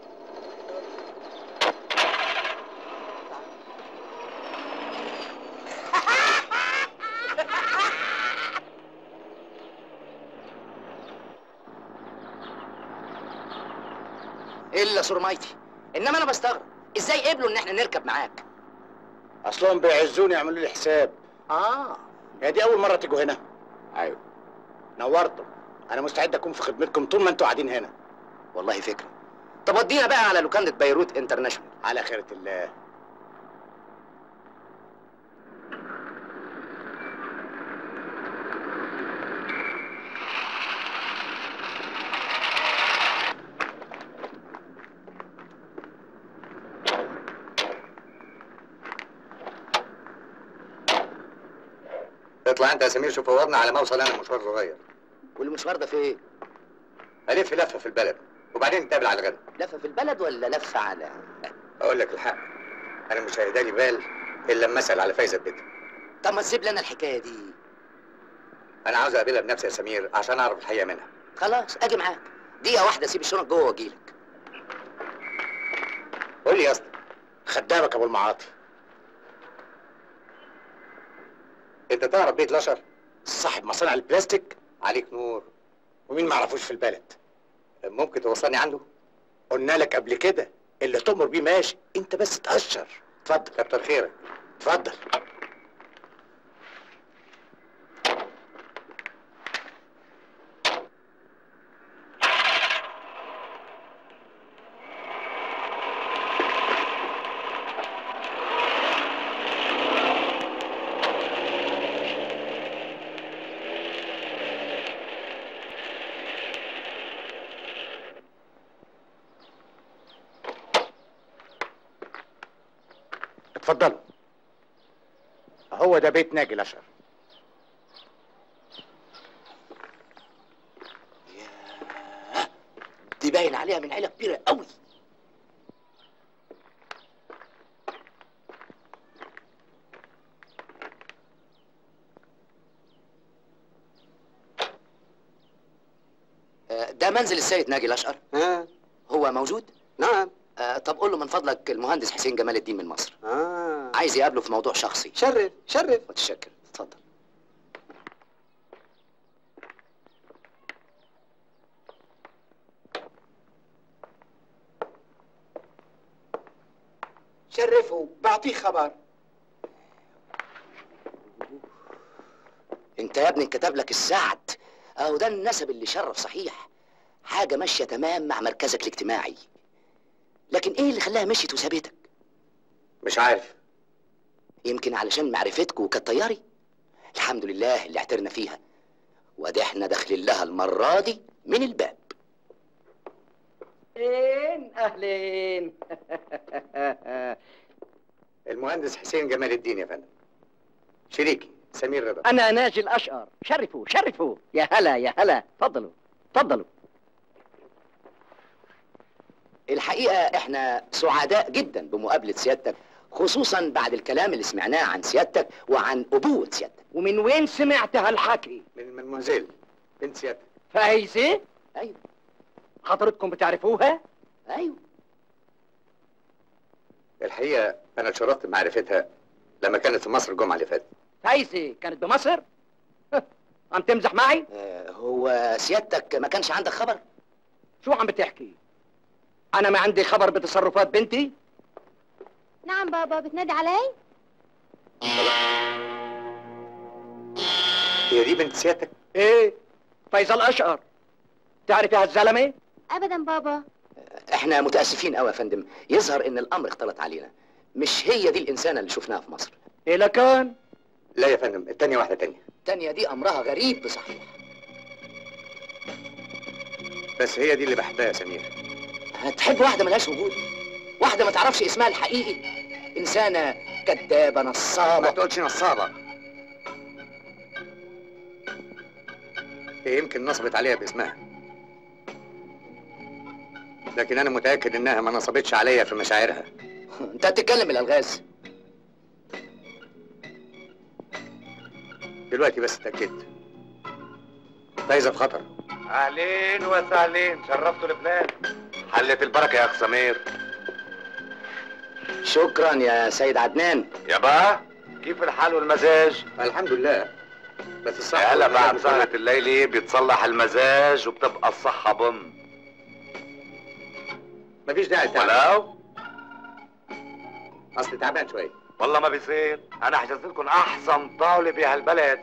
الا سرميتي. انما انا بستغرب ازاي قبلوا ان احنا نركب معاك. اصلهم بيعزوني يعملوا لي حساب. اه هي دي اول مره تيجوا هنا؟ ايوه. نورتم. انا مستعد اكون في خدمتكم طول ما انتوا قاعدين هنا. والله فكره. طب ودينا بقى على لوكاندا بيروت انترناشونال. على خيرة الله. اطلع انت يا سمير شوف فورنا على ما اوصل انا مشوار صغير. والمشوار ده فين؟ الف لفه في البلد وبعدين نتقابل على الغدا. لفه في البلد ولا لفه على؟ اقول لك الحق، انا مش هيدالي بال الا لما اسال على فايزه بيتها. طب ما تسيب لنا الحكايه دي. انا عاوز اقابلها بنفسي يا سمير عشان اعرف الحقيقه منها. خلاص اجي معاك. دقيقه واحده اسيب الشنط جوه واجيلك. قول لي يا اسطى. خدامك ابو المعاطي. انت تعرف بيت الاشر؟ صاحب مصانع البلاستيك؟ عليك نور. ومين ما يعرفوش في البلد؟ ممكن توصلني عنده؟ قلنا لك قبل كده اللي تؤمر بيه ماشي، انت بس تقشر. اتفضل. كتر خيرك. اتفضل. اتفضلوا. هو ده بيت ناجي الاشقر. دي باين عليها من عيله كبيره قوي. ده منزل السيد ناجي الاشقر؟ ها؟ هو موجود؟ نعم. آه طب قول له من فضلك المهندس حسين جمال الدين من مصر. اه عايز يقابله في موضوع شخصي. شرف شرف. متشكر. اتفضل. شرفه بعطيه خبر. انت يا ابني انكتب لك السعد. اهو ده النسب اللي شرف صحيح. حاجه ماشيه تمام مع مركزك الاجتماعي. لكن ايه اللي خلاها مشيت وسابتك؟ مش عارف. يمكن علشان معرفتكوا كالطياري. الحمد لله اللي اعترنا فيها. وادي احنا داخلين لها المره دي من الباب. اهلين اهلين. المهندس حسين جمال الدين يا فندم. شريكي سمير رضا. انا ناجي الاشقر. شرفوا شرفوا. يا هلا يا هلا. اتفضلوا اتفضلوا. الحقيقه احنا سعداء جدا بمقابله سيادتك، خصوصا بعد الكلام اللي سمعناه عن سيادتك وعن ابوه سيادتك. ومن وين سمعت هالحكي؟ من مدموزيل بنت سيادتك. فايزه؟ ايوه. حضرتكم بتعرفوها؟ ايوه. الحقيقه انا اتشرفت بمعرفتها لما كانت في مصر الجمعه اللي فاتت. فايزه كانت بمصر؟ عم تمزح معي؟ آه هو سيادتك ما كانش عندك خبر؟ شو عم بتحكي؟ انا ما عندي خبر بتصرفات بنتي؟ نعم بابا، بتنادي علي؟ هي دي بنت سيادتك؟ ايه فايزة الاشقر. تعرفي هالزلمه؟ ابدا بابا. احنا متاسفين قوي يا فندم، يظهر ان الامر اختلط علينا. مش هي دي الانسانه اللي شفناها في مصر. ايه لكان؟ لا يا فندم، التانية واحده تانية. التانية دي امرها غريب بصحيح. بس هي دي اللي بحبها يا سمير. هتحب واحده ملهاش وجود؟ واحده ما تعرفش اسمها الحقيقي؟ انسانه كدابه نصابه. ما تقولش نصابه. هي يمكن نصبت عليها باسمها، لكن انا متاكد انها ما نصبتش عليا في مشاعرها. انت هتتكلم بالالغاز. دلوقتي بس اتاكدت. فايزه في خطر. اهلين وسهلين، شرفتوا البلاد. حلت البركه يا اخ سمير. شكرا يا سيد عدنان. يا بقى كيف الحال والمزاج؟ الحمد لله. بس الصحه هلا بعد سهرة الليلة بيتصلح المزاج وبتبقى الصحة بم. مفيش داعي تعب. ولو اصل تعبان شويه. والله ما بيصير، انا حجزت لكم احسن طاولة بهالبلد.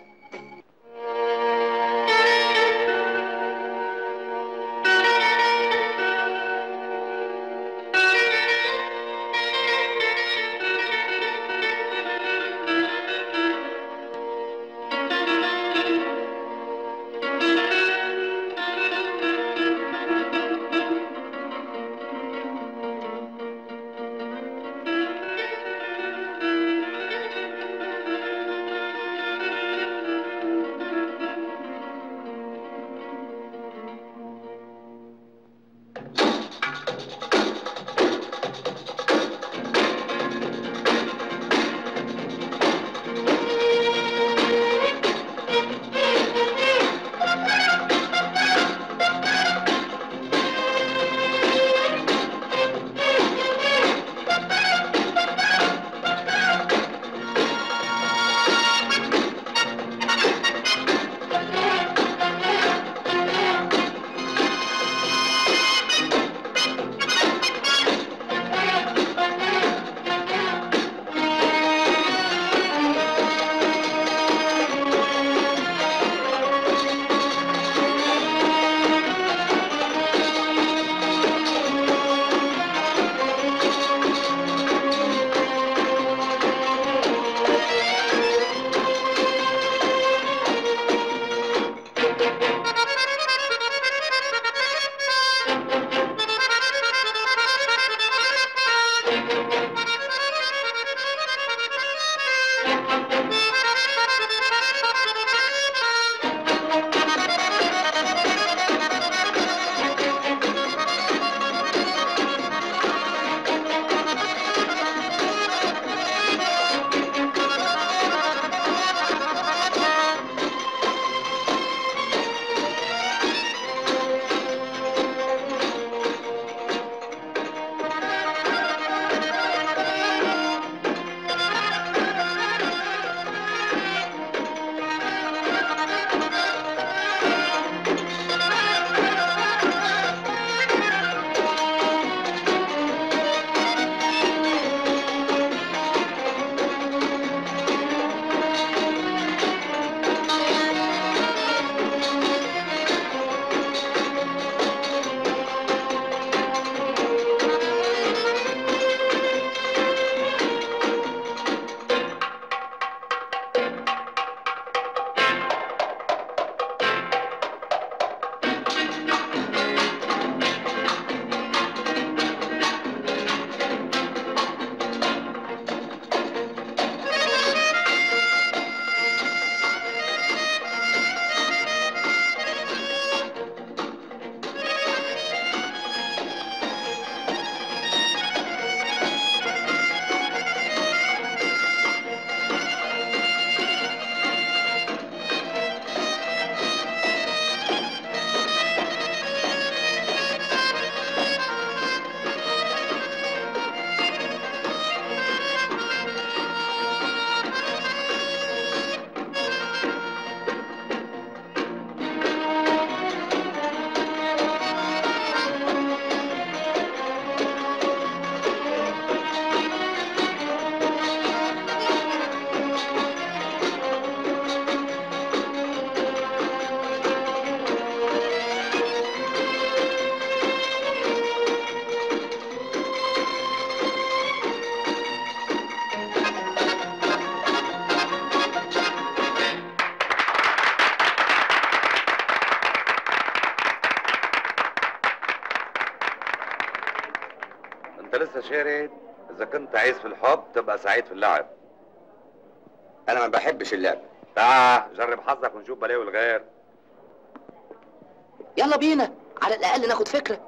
انت لسه شارد؟ اذا كنت عايز في الحب تبقى سعيد في اللعب. انا ما بحبش اللعب. تعال جرب حظك ونشوف بلاوي الغير. يلا بينا، على الاقل ناخد فكره.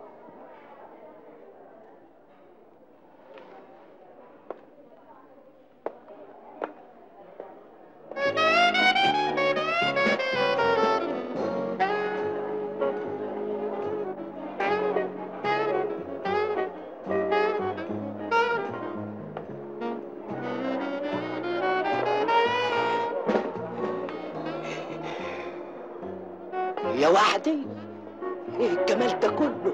يا وحدي، ايه الجمال ده كله؟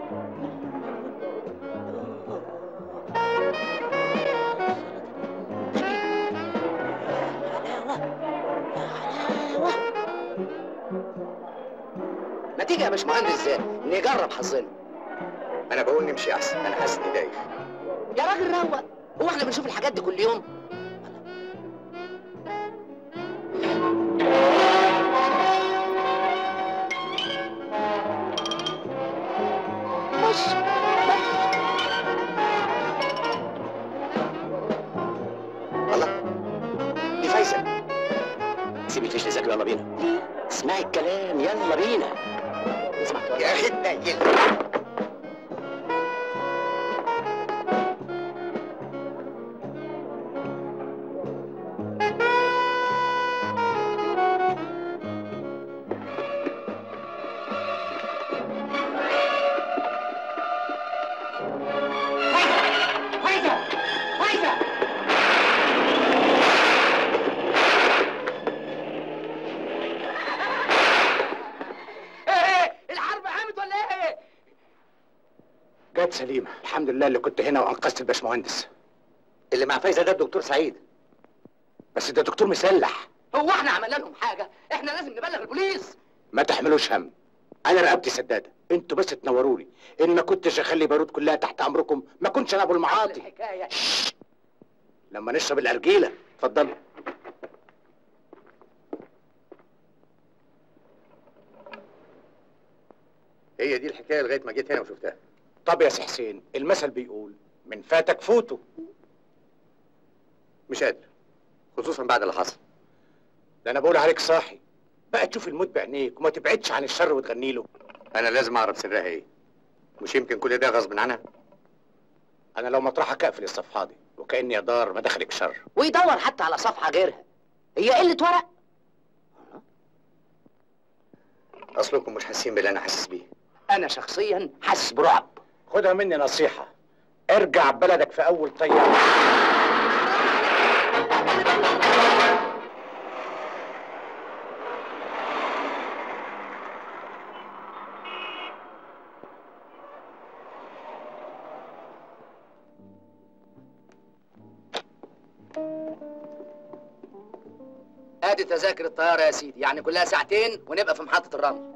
ما تيجي يا باشمهندس نجرب حظنا. انا بقول نمشي احسن، انا حاسس اني دايخ. يا راجل روق، هو احنا بنشوف الحاجات دي كل يوم؟ خش الله، دي فايزة. سيب الفيش لذاكر، يلا بينا. ليه؟ اسمعي الكلام، يلا بينا. اسمع يا اخي اتنيل. جت سليمة الحمد لله، اللي كنت هنا وانقذت الباشمهندس. اللي مع فايزة ده الدكتور سعيد. بس ده دكتور مسلح. هو احنا عملنا لهم حاجة؟ احنا لازم نبلغ البوليس. ما تحملوش هم، انا رقبتي سدادة، انتوا بس تنوروني. ان ما كنتش اخلي بارود كلها تحت امركم ما كنتش انا ابو المعاطي. الحكاية لما نشرب الارجيلة. اتفضلوا. هي دي الحكاية لغاية ما جيت هنا وشفتها. طب يا سي حسين، المثل بيقول من فاتك فوته. مش قادر، خصوصا بعد اللي حصل. ده انا بقول عليك صاحي بقى، تشوف الموت بعينيك وما تبعدش عن الشر وتغني له. انا لازم اعرف سرها ايه. مش يمكن كل ده غصب عنها؟ انا لو مطرحك اقفل الصفحه دي وكاني يا دار ما دخلك شر. ويدور حتى على صفحة غيرها. هي قلة ورق؟ اصلكم مش حاسين باللي انا حاسس بيه. انا شخصيا حاسس برعب. خدها مني نصيحه، ارجع بلدك في اول طياره. ادي تذاكر الطيارة يا سيدي، يعني كلها ساعتين ونبقى في محطة الرمل.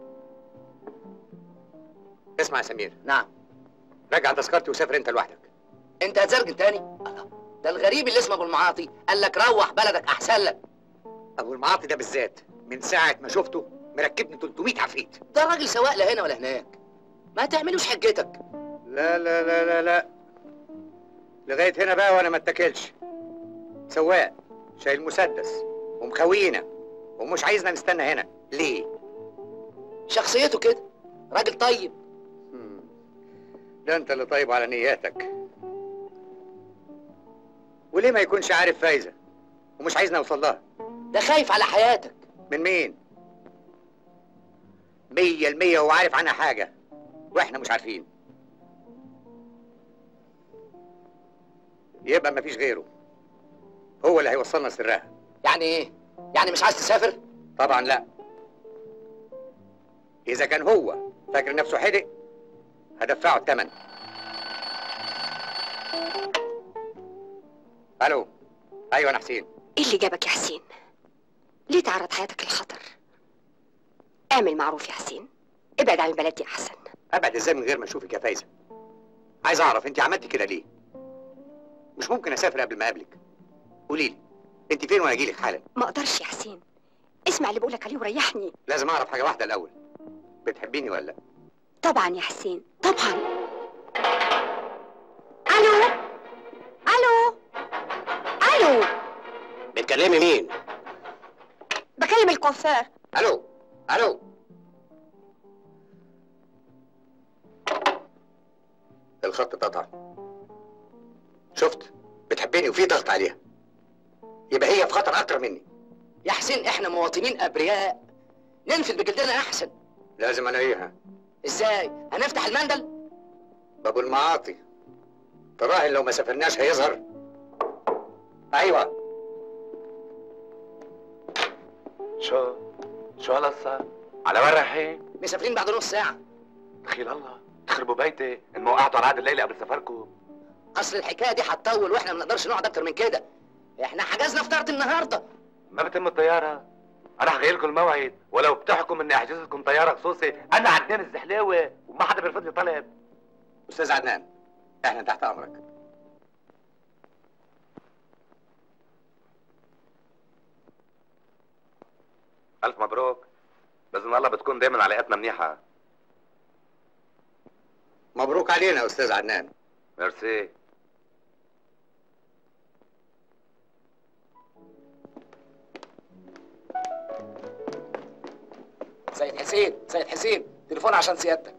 اسمع يا سمير. نعم. رجع تذكرتي وسافر انت لوحدك. انت هتزرجن تاني؟ الله، ده الغريب اللي اسمه ابو المعاطي قال لك روح بلدك احسن لك. ابو المعاطي ده بالذات من ساعة ما شفته مركبني ثلاثمية عفريت. ده راجل سواق لا هنا ولا هناك. ما تعملوش حجتك. لا لا لا لا لا، لغاية هنا بقى وانا ما اتكلش. سواق شايل مسدس ومخوينا ومش عايزنا نستنى هنا. ليه؟ شخصيته كده، راجل طيب. مم. ده انت اللي طيب على نياتك. وليه ما يكونش عارف فايزة ومش عايزنا نوصل لها؟ ده خايف على حياتك. من مين؟ مية المية هو عارف عنها حاجة واحنا مش عارفين. يبقى مفيش غيره، هو اللي هيوصلنا سرها. يعني ايه؟ يعني مش عايز تسافر؟ طبعا لا. إذا كان هو فاكر نفسه حدق هدفعه الثمن. ألو. أيوة أنا حسين. ايه اللي جابك يا حسين؟ ليه تعرض حياتك للخطر؟ اعمل معروف يا حسين، ابعد عن البلد دي احسن. أبعد إزاي من غير ما أشوفك يا فايزة؟ عايز أعرف أنت عملتي كده ليه؟ مش ممكن أسافر قبل ما أقابلك. قولي لي أنت فين وأنا أجيلك حالا؟ ما اقدرش يا حسين، اسمع اللي بقولك عليه وريحني. لازم أعرف حاجة واحدة الأول، بتحبيني ولا لا؟ طبعا يا حسين طبعا. الو الو الو. بتكلمي مين؟ بكلم الكوافير. الو الو. الخط اتقطع. شفت؟ بتحبني وفي ضغط عليها، يبقى هي في خطر اكتر مني. يا حسين احنا مواطنين ابرياء، ننفذ بجلدنا احسن. لازم الاقيها. ازاي؟ هنفتح المندل؟ ابو المعاطي تراهن لو ما سافرناش هيظهر. ايوه. شو شو هالقصة؟ على وين رايحين؟ مسافرين بعد نص ساعه. دخيل الله تخربوا بيتي، الموقعتوا على عاد الليله قبل سفركم. اصل الحكايه دي هتطول واحنا ما نقدرش نقعد اكتر من كده. احنا حجزنا فطاره النهارده. ما بتم الطياره. انا هغير لكم الموعد، ولو بتحكم اني احجز لكم طياره خصوصي انا عدنان الزحلاوي وما حدا بيرفض لي طلب. استاذ عدنان احنا تحت امرك. الف مبروك، باذن الله بتكون دايما علاقتنا منيحه. مبروك علينا يا استاذ عدنان. ميرسي. سيد حسين، سيد حسين، تليفون عشان سيادتك.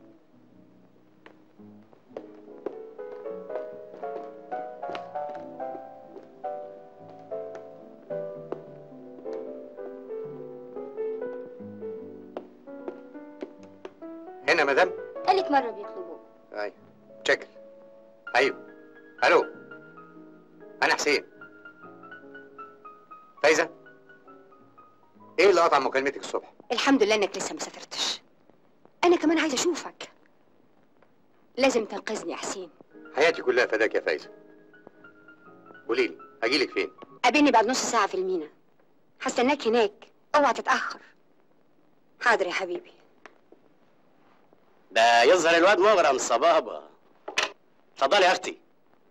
هنا مدام؟ تالت مرة بيطلبوه. ايوه شكل. ايوه الو انا حسين. فايزه ايه اللي قطع مكالمتك الصبح؟ الحمد لله انك لسه ما سافرتش. انا كمان عايزه اشوفك. لازم تنقذني يا حسين. حياتي كلها فداك يا فايزه. قولي لي اجيلك فين؟ قابلني بعد نص ساعه في المينا. هستناك هناك، اوعى تتاخر. حاضر يا حبيبي. ده يظهر الواد مغرم صبابه. اتفضلي يا اختي.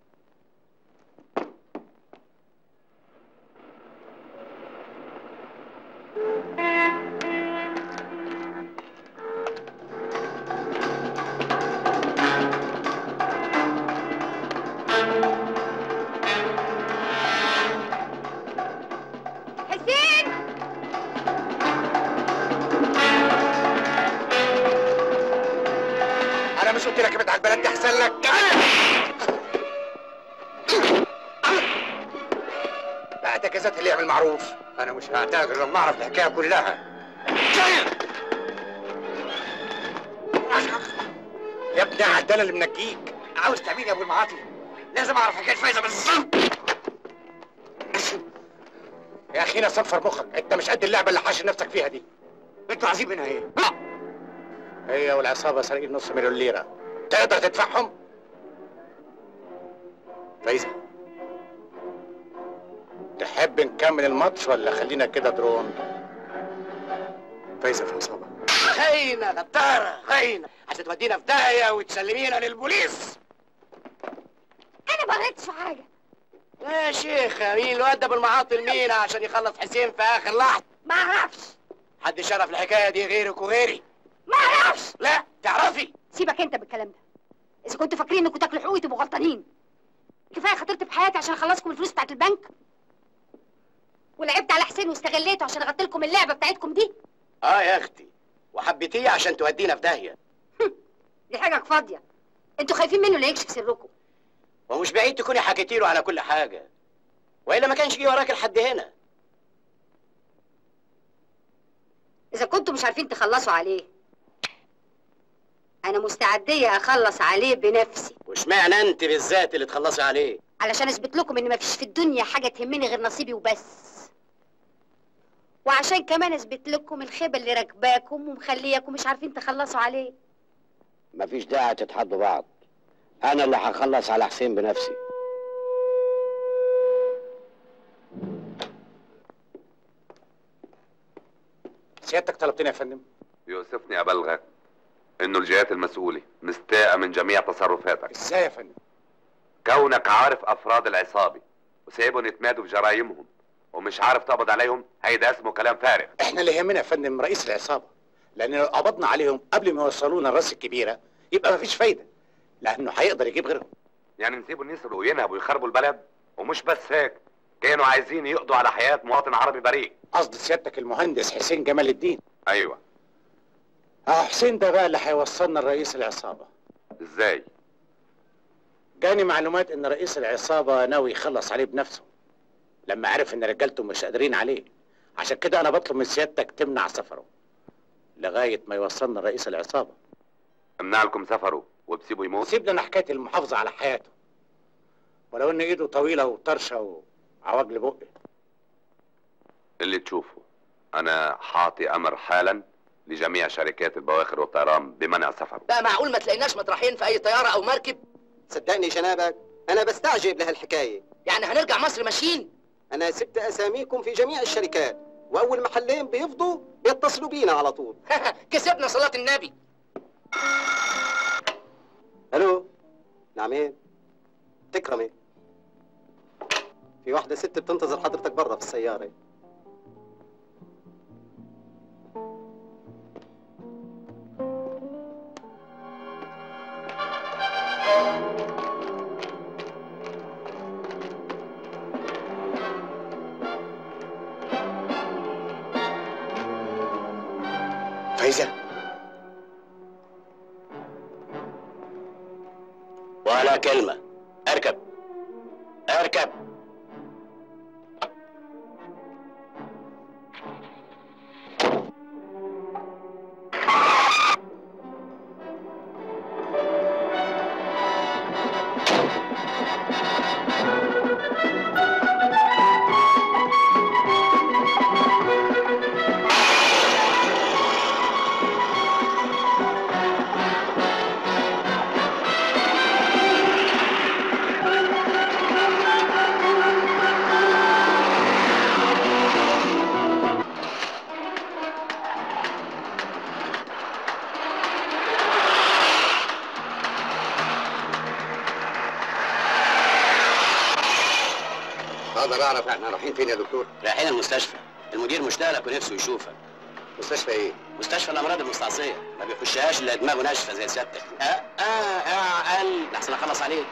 حسين انا مش قلت لك ابعد على البلد دي احسن لك؟ لا ده كذات اللي يعمل معروف. انا مش هعتذر لما اعرف الحكايه كلها. يا ابني عداله اللي منجيك. عاوز تعمل يا ابو المعاطي؟ لازم اعرف حكايه فايزه بالظبط. يا اخينا صفر مخك، انت مش قد اللعبه اللي حاشر نفسك فيها دي. انتوا عايزين منها ايه؟ هي والعصابه سارقين نص مليون ليره، تقدر تدفعهم؟ فايزه تحب نكمل الماتش ولا خلينا كده درون؟ فايزه في عصابه. خاينه غداره خاينه، هتتودينا في داهيه وتسلمينا للبوليس. انا ما غلطتش في حاجه. يا شيخه مين الواد ده بالمعاطي المينا عشان يخلص حسين في اخر لحظه؟ ما اعرفش. حد شرف الحكايه دي غيرك وغيري؟ ما اعرفش. لا تعرفي. سيبك انت بالكلام ده. اذا كنتوا فاكرين انكم تاكلوا حقوقي تبقوا غلطانين. كفايه خاطرت بحياتي عشان اخلصكم الفلوس بتاعت البنك، ولعبت على حسين واستغليته عشان اغطي لكم اللعبه بتاعتكم دي. اه يا اختي، وحبيتيه عشان تودينا في داهيه. دي حاجه فاضيه. انتوا خايفين منه لا يكشف سركم. ومش بعيد تكوني حكيتي له على كل حاجه، والا ما كانش جه وراك لحد هنا. اذا كنتوا مش عارفين تخلصوا عليه، انا مستعديه اخلص عليه بنفسي. واشمعنى انت بالذات اللي تخلصي عليه؟ علشان اثبت لكم ان مفيش في الدنيا حاجه تهمني غير نصيبي وبس، وعشان كمان اثبت لكم الخيبه اللي راكباكم ومخلياكم مش عارفين تخلصوا عليه. مفيش داعي تتحدوا بعض، انا اللي هخلص على حسين بنفسي. سيادتك طلبتني يا فندم؟ يؤسفني ابلغك انه الجهات المسؤوله مستاءة من جميع تصرفاتك. ازاي يا فندم؟ كونك عارف افراد العصابه وسايبهم يتمادوا في جرايمهم ومش عارف تقبض عليهم، هيدا اسمه كلام فارغ. احنا اللي يهمنا يا فندم رئيس العصابه، لان لو قبضنا عليهم قبل ما يوصلونا الراس الكبيره يبقى مفيش فايده، لانه هيقدر يجيب غيرهم. يعني نسيبهم يسرقوا وينهبوا ويخربوا البلد؟ ومش بس هيك، كانوا عايزين يقضوا على حياه مواطن عربي بريء. قصد سيادتك المهندس حسين جمال الدين؟ ايوه. اه حسين ده بقى اللي هيوصلنا لرئيس العصابه. ازاي؟ جاني معلومات ان رئيس العصابه ناوي يخلص عليه بنفسه لما عرف ان رجالته مش قادرين عليه، عشان كده انا بطلب من سيادتك تمنع سفره لغايه ما يوصلنا رئيس العصابه. امنع لكم سفره وبسيبه يموت؟ سيبنا انا حكايه المحافظه على حياته، ولو ان ايده طويله وطرشه وعواج لبقه. اللي تشوفه. انا حاطي امر حالا لجميع شركات البواخر والطيران بمنع سفره. بقى معقول ما تلاقيناش مطرحين في اي طياره او مركب؟ صدقني جنابك انا بستعجب لهالحكايه. يعني هنرجع مصر ماشيين؟ انا سبت اساميكم في جميع الشركات، واول محلين بيفضوا بيتصلوا بينا على طول. كسبنا صلاه النبي. الو. نعمين. تكرمي. في واحده ست بتنتظر حضرتك برا في السياره. فايزة ولا كلمة. اركب اركب. اقدر اعرف احنا رايحين فين يا دكتور؟ رايحين المستشفى. المدير مشتاق لك ونفسه يشوفك. مستشفى ايه؟ مستشفى الامراض المستعصيه، ما بيخشهاش الا دماغه ناشفه زي سيادتك. اه اه اه قال لحسن اخلص عليك.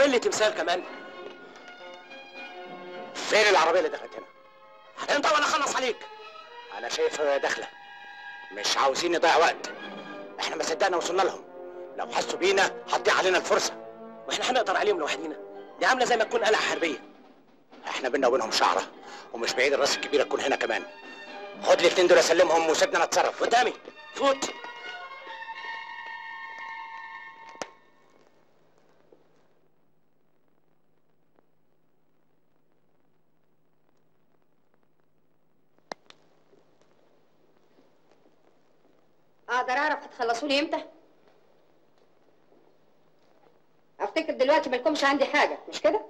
لي تمثال كمان. فين العربيه اللي دخلت هنا؟ انت وانا اخلص عليك. انا شايفها وهي داخله، مش عاوزين نضيع وقت. احنا ما صدقنا وصلنا لهم، لو حسوا بينا هتضيع علينا الفرصه. واحنا هنقدر عليهم لوحدينا؟ دي عامله زي ما تكون قلعه حربيه. احنا بينا وبينهم شعره، ومش بعيد الراس الكبيره تكون هنا كمان. خد الاتنين دول اسلمهم وسيبنا نتصرف. قدامي فوت. اقدر اعرف هتخلصوا لي امتى؟ افتكر دلوقتي مالكمش عندي حاجه، مش كده؟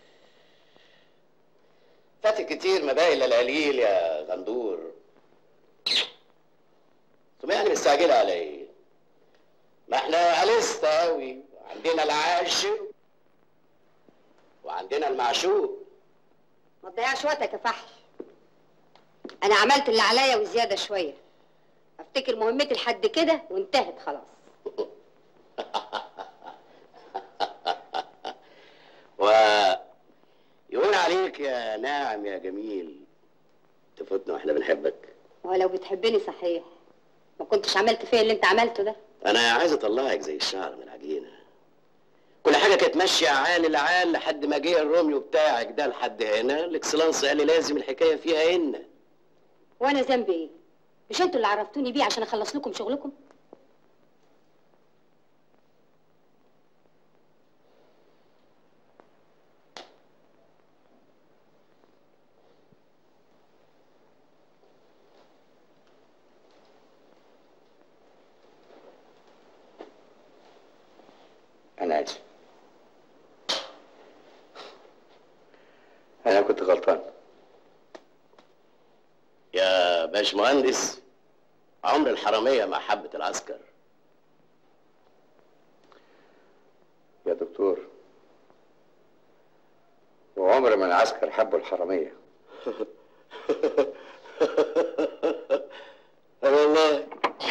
فاتك كتير ما باقي الا القليل يا غندور. انتوا يعني مستعجله على ايه؟ ما احنا لسه قوي، عندنا العاشق وعندنا المعشوق. ما تضيعش وقتك يا فحل. انا عملت اللي عليا وزياده شويه. افتكر مهمتي لحد كده وانتهت خلاص. و يقول عليك يا ناعم يا جميل تفوتنا واحنا بنحبك. ولو بتحبني صحيح ما كنتش عملت فيا اللي انت عملته ده. انا عايز اطلعك زي الشعر من العجينه. كل حاجه كانت ماشيه عال العال لحد ما جه الروميو بتاعك ده لحد هنا. الاكسلانس قال لي لازم الحكايه فيها ان. وانا ذنبي ايه؟ مش انتوا اللي عرفتوني بيه عشان اخلص لكم شغلكم؟ أنا آسف. أنا كنت غلطان. يا باشمهندس، عمر الحرامية مع حبة العسكر. يا دكتور، وعمر ما العسكر حبوا الحرامية. والله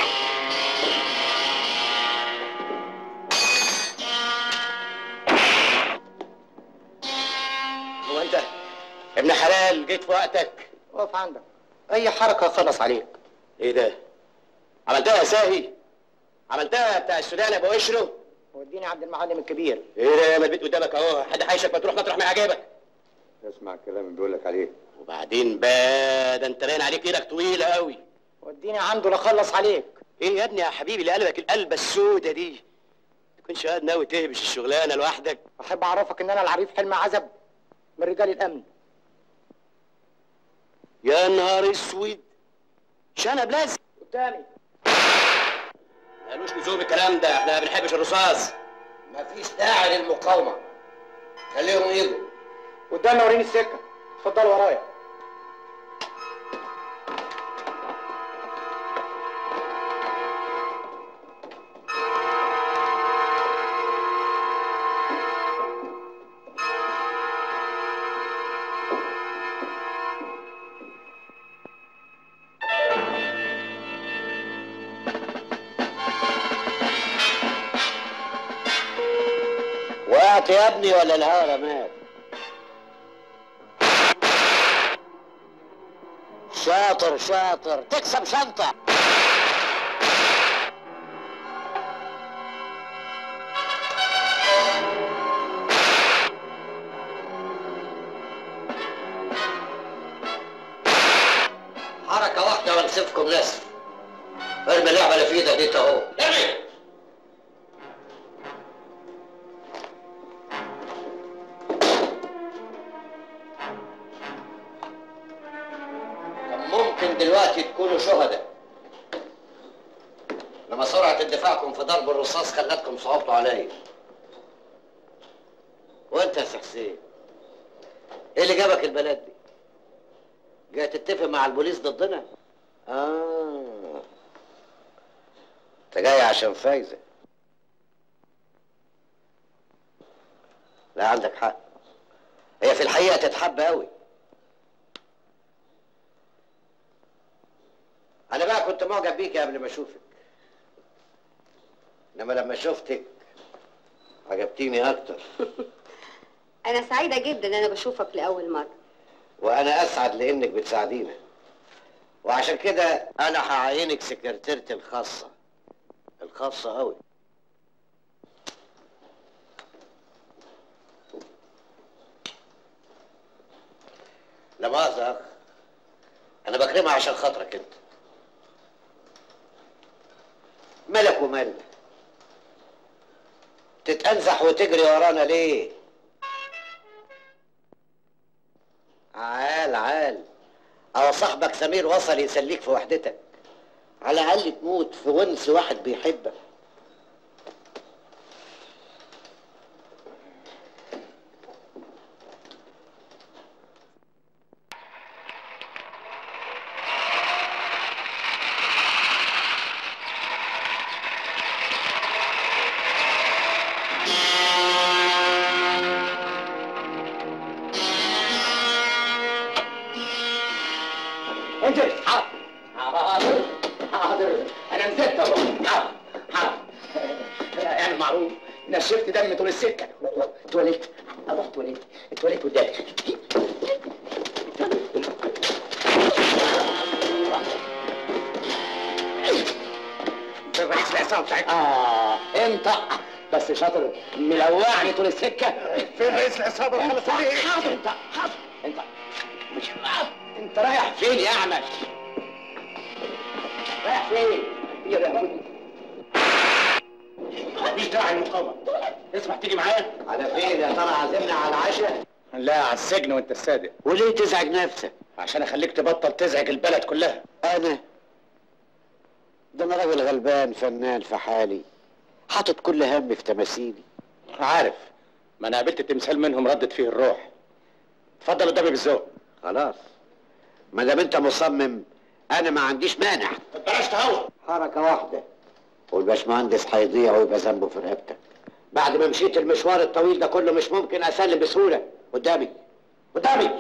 هو انت ابن حلال جيت في وقتك. اقف عندك، اي حركه اخلص عليك. ايه ده؟ عملتها يا ساهي؟ عملتها بتاع السودان ابو قشره؟ وديني عند المعلم الكبير. ايه ده؟ ما البيت قدامك اهو، حد حايشك ما تروح مطرح ما يعجبك. اسمع الكلام اللي بيقول لك عليه. وبعدين بقى ده انت باين عليك ايدك طويله قوي. وديني عنده لاخلص عليك. ايه يا ابني يا حبيبي اللي قلبك القلبه السودة دي؟ تكونش قاعد ناوي تهبش الشغلانه لوحدك؟ احب اعرفك ان انا العريف حلمي عزب من رجال الامن. يا نهار اسود، شنب لازم قدامي. مالوش لزوم الكلام ده، احنا ما بنحبش الرصاص. مفيش داعي للمقاومه، خليهم يجوا قدامي. وريني السكه، اتفضلوا ورايا. وقعت يا ابني ولا الهوا رماك؟ شاطر شاطر، تكسب شنطة. حركه واحده ونسيبكم نسف. ارمي اللعبه اللي في ايدك دي اهو، ارمي. ممكن دلوقتي تكونوا شهداء، لما سرعة اندفاعكم في ضرب الرصاص خلتكم صعبتوا عليا. وانت يا حسين، ايه اللي جابك البلد دي؟ جاي تتفق مع البوليس ضدنا؟ اه انت جاي عشان فايزة. لا عندك حق، هي في الحقيقة تتحب قوي. أنا بقى كنت معجب بيك قبل ما أشوفك، إنما لما شفتك عجبتيني أكتر. انا سعيده جدا ان انا بشوفك لاول مره. وانا اسعد لانك بتساعدينا، وعشان كده انا هعينك سكرتيرتي الخاصه الخاصه قوي. لا مؤاخذة يا اخ، انا بكرمها عشان خاطرك انت. مالك ومالك؟ تتأنزح وتجري ورانا ليه؟ عال عال، اهو صاحبك سمير وصل يسليك في وحدتك، على الاقل تموت في ونس واحد بيحبك. انزل. حاضر حاضر حاضر، انا نزلت اهو. حاضر حاضر، يعني معروف نشفت دم طول السكه. اتولدت، اروح اتولدت اتولدت قدامي. فين رئيس العصابه بتاعتك؟ اه انت بس شاطر ملوعني طول السكه. فين رئيس العصابه اللي خلص عليه؟ حاضر انت حاضر انت مش انت رايح فين يا اعمى؟ رايح فين؟ يا لهوي، مفيش داعي للمقاومه. اسمع تيجي معايا؟ على فين يا ترى؟ عازمنا على العشاء؟ لا، على السجن وانت الصادق. وليه تزعج نفسك؟ عشان اخليك تبطل تزعج البلد كلها. انا؟ ده انا راجل غلبان فنان في حالي، حاطط كل همي في تماثيلي. عارف، ما انا قابلت تمثال منهم ردت فيه الروح. اتفضل قدامي بالذوق. خلاص، ما دام انت مصمم انا ما عنديش مانع. بلاش تهور. حركه واحده والباشمهندس هيضيع ويبقى ذنبه في رقبتك. بعد ما مشيت المشوار الطويل ده كله مش ممكن اسلم بسهوله. قدامي قدامي.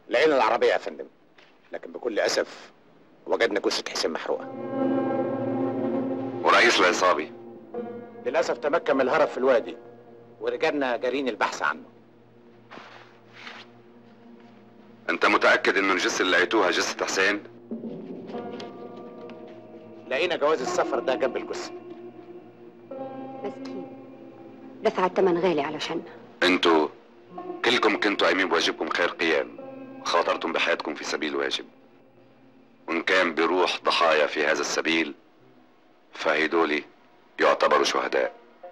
لقينا العربيه يا فندم، لكن بكل اسف وجدنا جثه حسين محروقه. ورئيس العصابي؟ للاسف تمكن من الهرب في الوادي، ورجالنا جارين البحث عنه. انت متاكد انه الجثه اللي لقيتوها جثه حسين؟ لقينا جواز السفر ده جنب الجثه. مسكين، دفع الثمن غالي علشاننا. انتوا كلكم كنتوا قايمين بواجبكم خير قيام، وخاطرتم بحياتكم في سبيل الواجب، وان كان بروح ضحايا في هذا السبيل فهيدولي يعتبروا شهداء.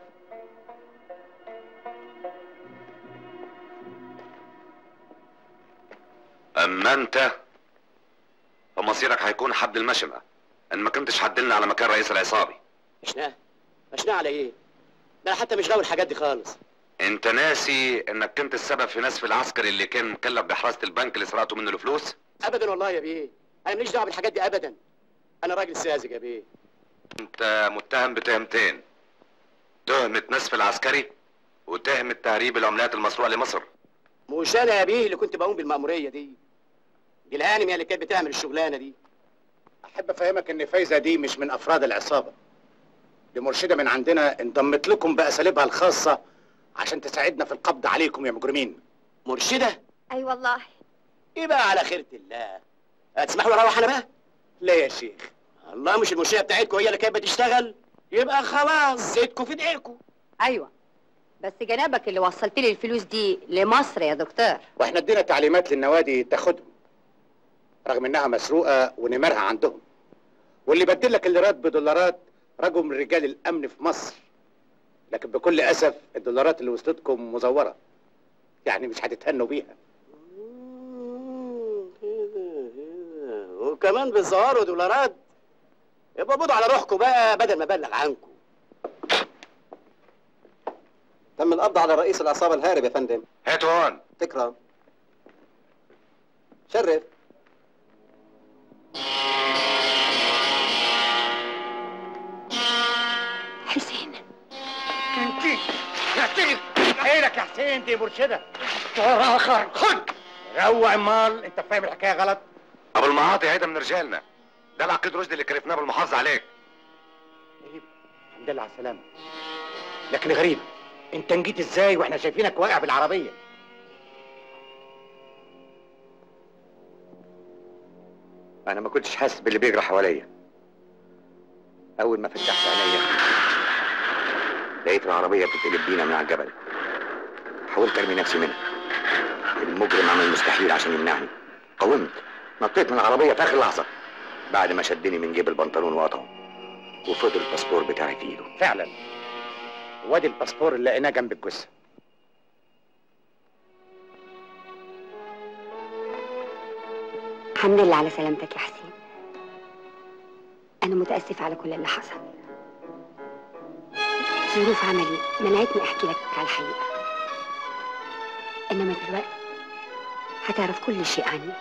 اما انت فمصيرك هيكون حد المشنقه ان ما كنتش حدلنا على مكان رئيس العصابي. مشناه مشناه على ايه؟ ده انا حتى مش غاوي الحاجات دي خالص. انت ناسي انك كنت السبب في نسف العسكري اللي كان مكلف بحراسه البنك اللي سرقتوا منه الفلوس؟ ابدا والله يا بيه، انا ماليش دعوه بالحاجات دي ابدا. انا راجل ساذج يا بيه. انت متهم بتهمتين، تهمه نسف العسكري وتهمه تهريب العملات المسروقه لمصر. مش انا يا بيه اللي كنت بقوم بالمأموريه دي، دي الهانم هي اللي كانت بتعمل الشغلانه دي. احب افهمك ان فايزه دي مش من افراد العصابه، دي مرشده من عندنا انضمت لكم باساليبها الخاصه عشان تساعدنا في القبض عليكم يا مجرمين. مرشده؟ اي والله. ايه بقى على خيرة الله؟ هتسمحوا لي اروح انا بقى؟ لا يا شيخ. الله، مش المرشده بتاعتكم هي اللي كانت بتشتغل؟ يبقى خلاص زيتكم في دقيقكم. ايوه، بس جنابك اللي وصلت لي الفلوس دي لمصر يا دكتور. واحنا ادينا تعليمات للنوادي تاخدهم رغم انها مسروقه ونمرها عندهم، واللي بدل لك الليرات بدولارات رجل من رجال الامن في مصر، لكن بكل اسف الدولارات اللي وصلتكم مزوره، يعني مش هتتهنوا بيها. وكمان بتزوروا دولارات؟ يبقى بضوا على روحكم بقى بدل ما ابلغ عنكم. تم القبض على رئيس العصابه الهارب يا فندم. هاتوا هون. تكرم. شرف. حسين. انت يا حسين، حيلك يا حسين، دي مرشده. اخر خد. روق امال، انت فاهم الحكايه غلط. ابو المعاطي هيدا من رجالنا، ده العقيد رشدي اللي كرفناه بالمحافظه عليك. غريب، الحمد لله على السلامه. لكن غريب، انت نجيت ازاي واحنا شايفينك واقع بالعربيه؟ انا ما كنتش حاسس باللي بيجرى حواليا. اول ما فتحت عينيا لقيت العربيه بتتقلب بينا من على الجبل. حاولت ارمي نفسي منها، المجرم عمل المستحيل عشان يمنعني. قاومت، نطيت من العربيه في اخر لحظه بعد ما شدني من جيب البنطلون وقطعه، وفضل الباسبور بتاعي في ايده. فعلا، وادي الباسبور اللي لقيناه جنب الجثه. الحمد لله على سلامتك يا حسين. أنا متأسفة على كل اللي حصل. ظروف عملي منعتني أحكي لك على الحقيقة، إنما دلوقتي هتعرف كل شيء عني.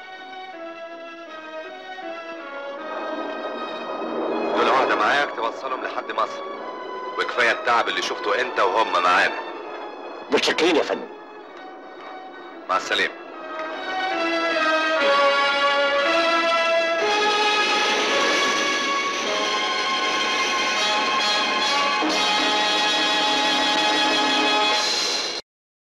دول عهدة معاك توصلهم لحد مصر، وكفاية التعب اللي شفته انت وهم معانا. متشكرين يا فندم. مع السلامة.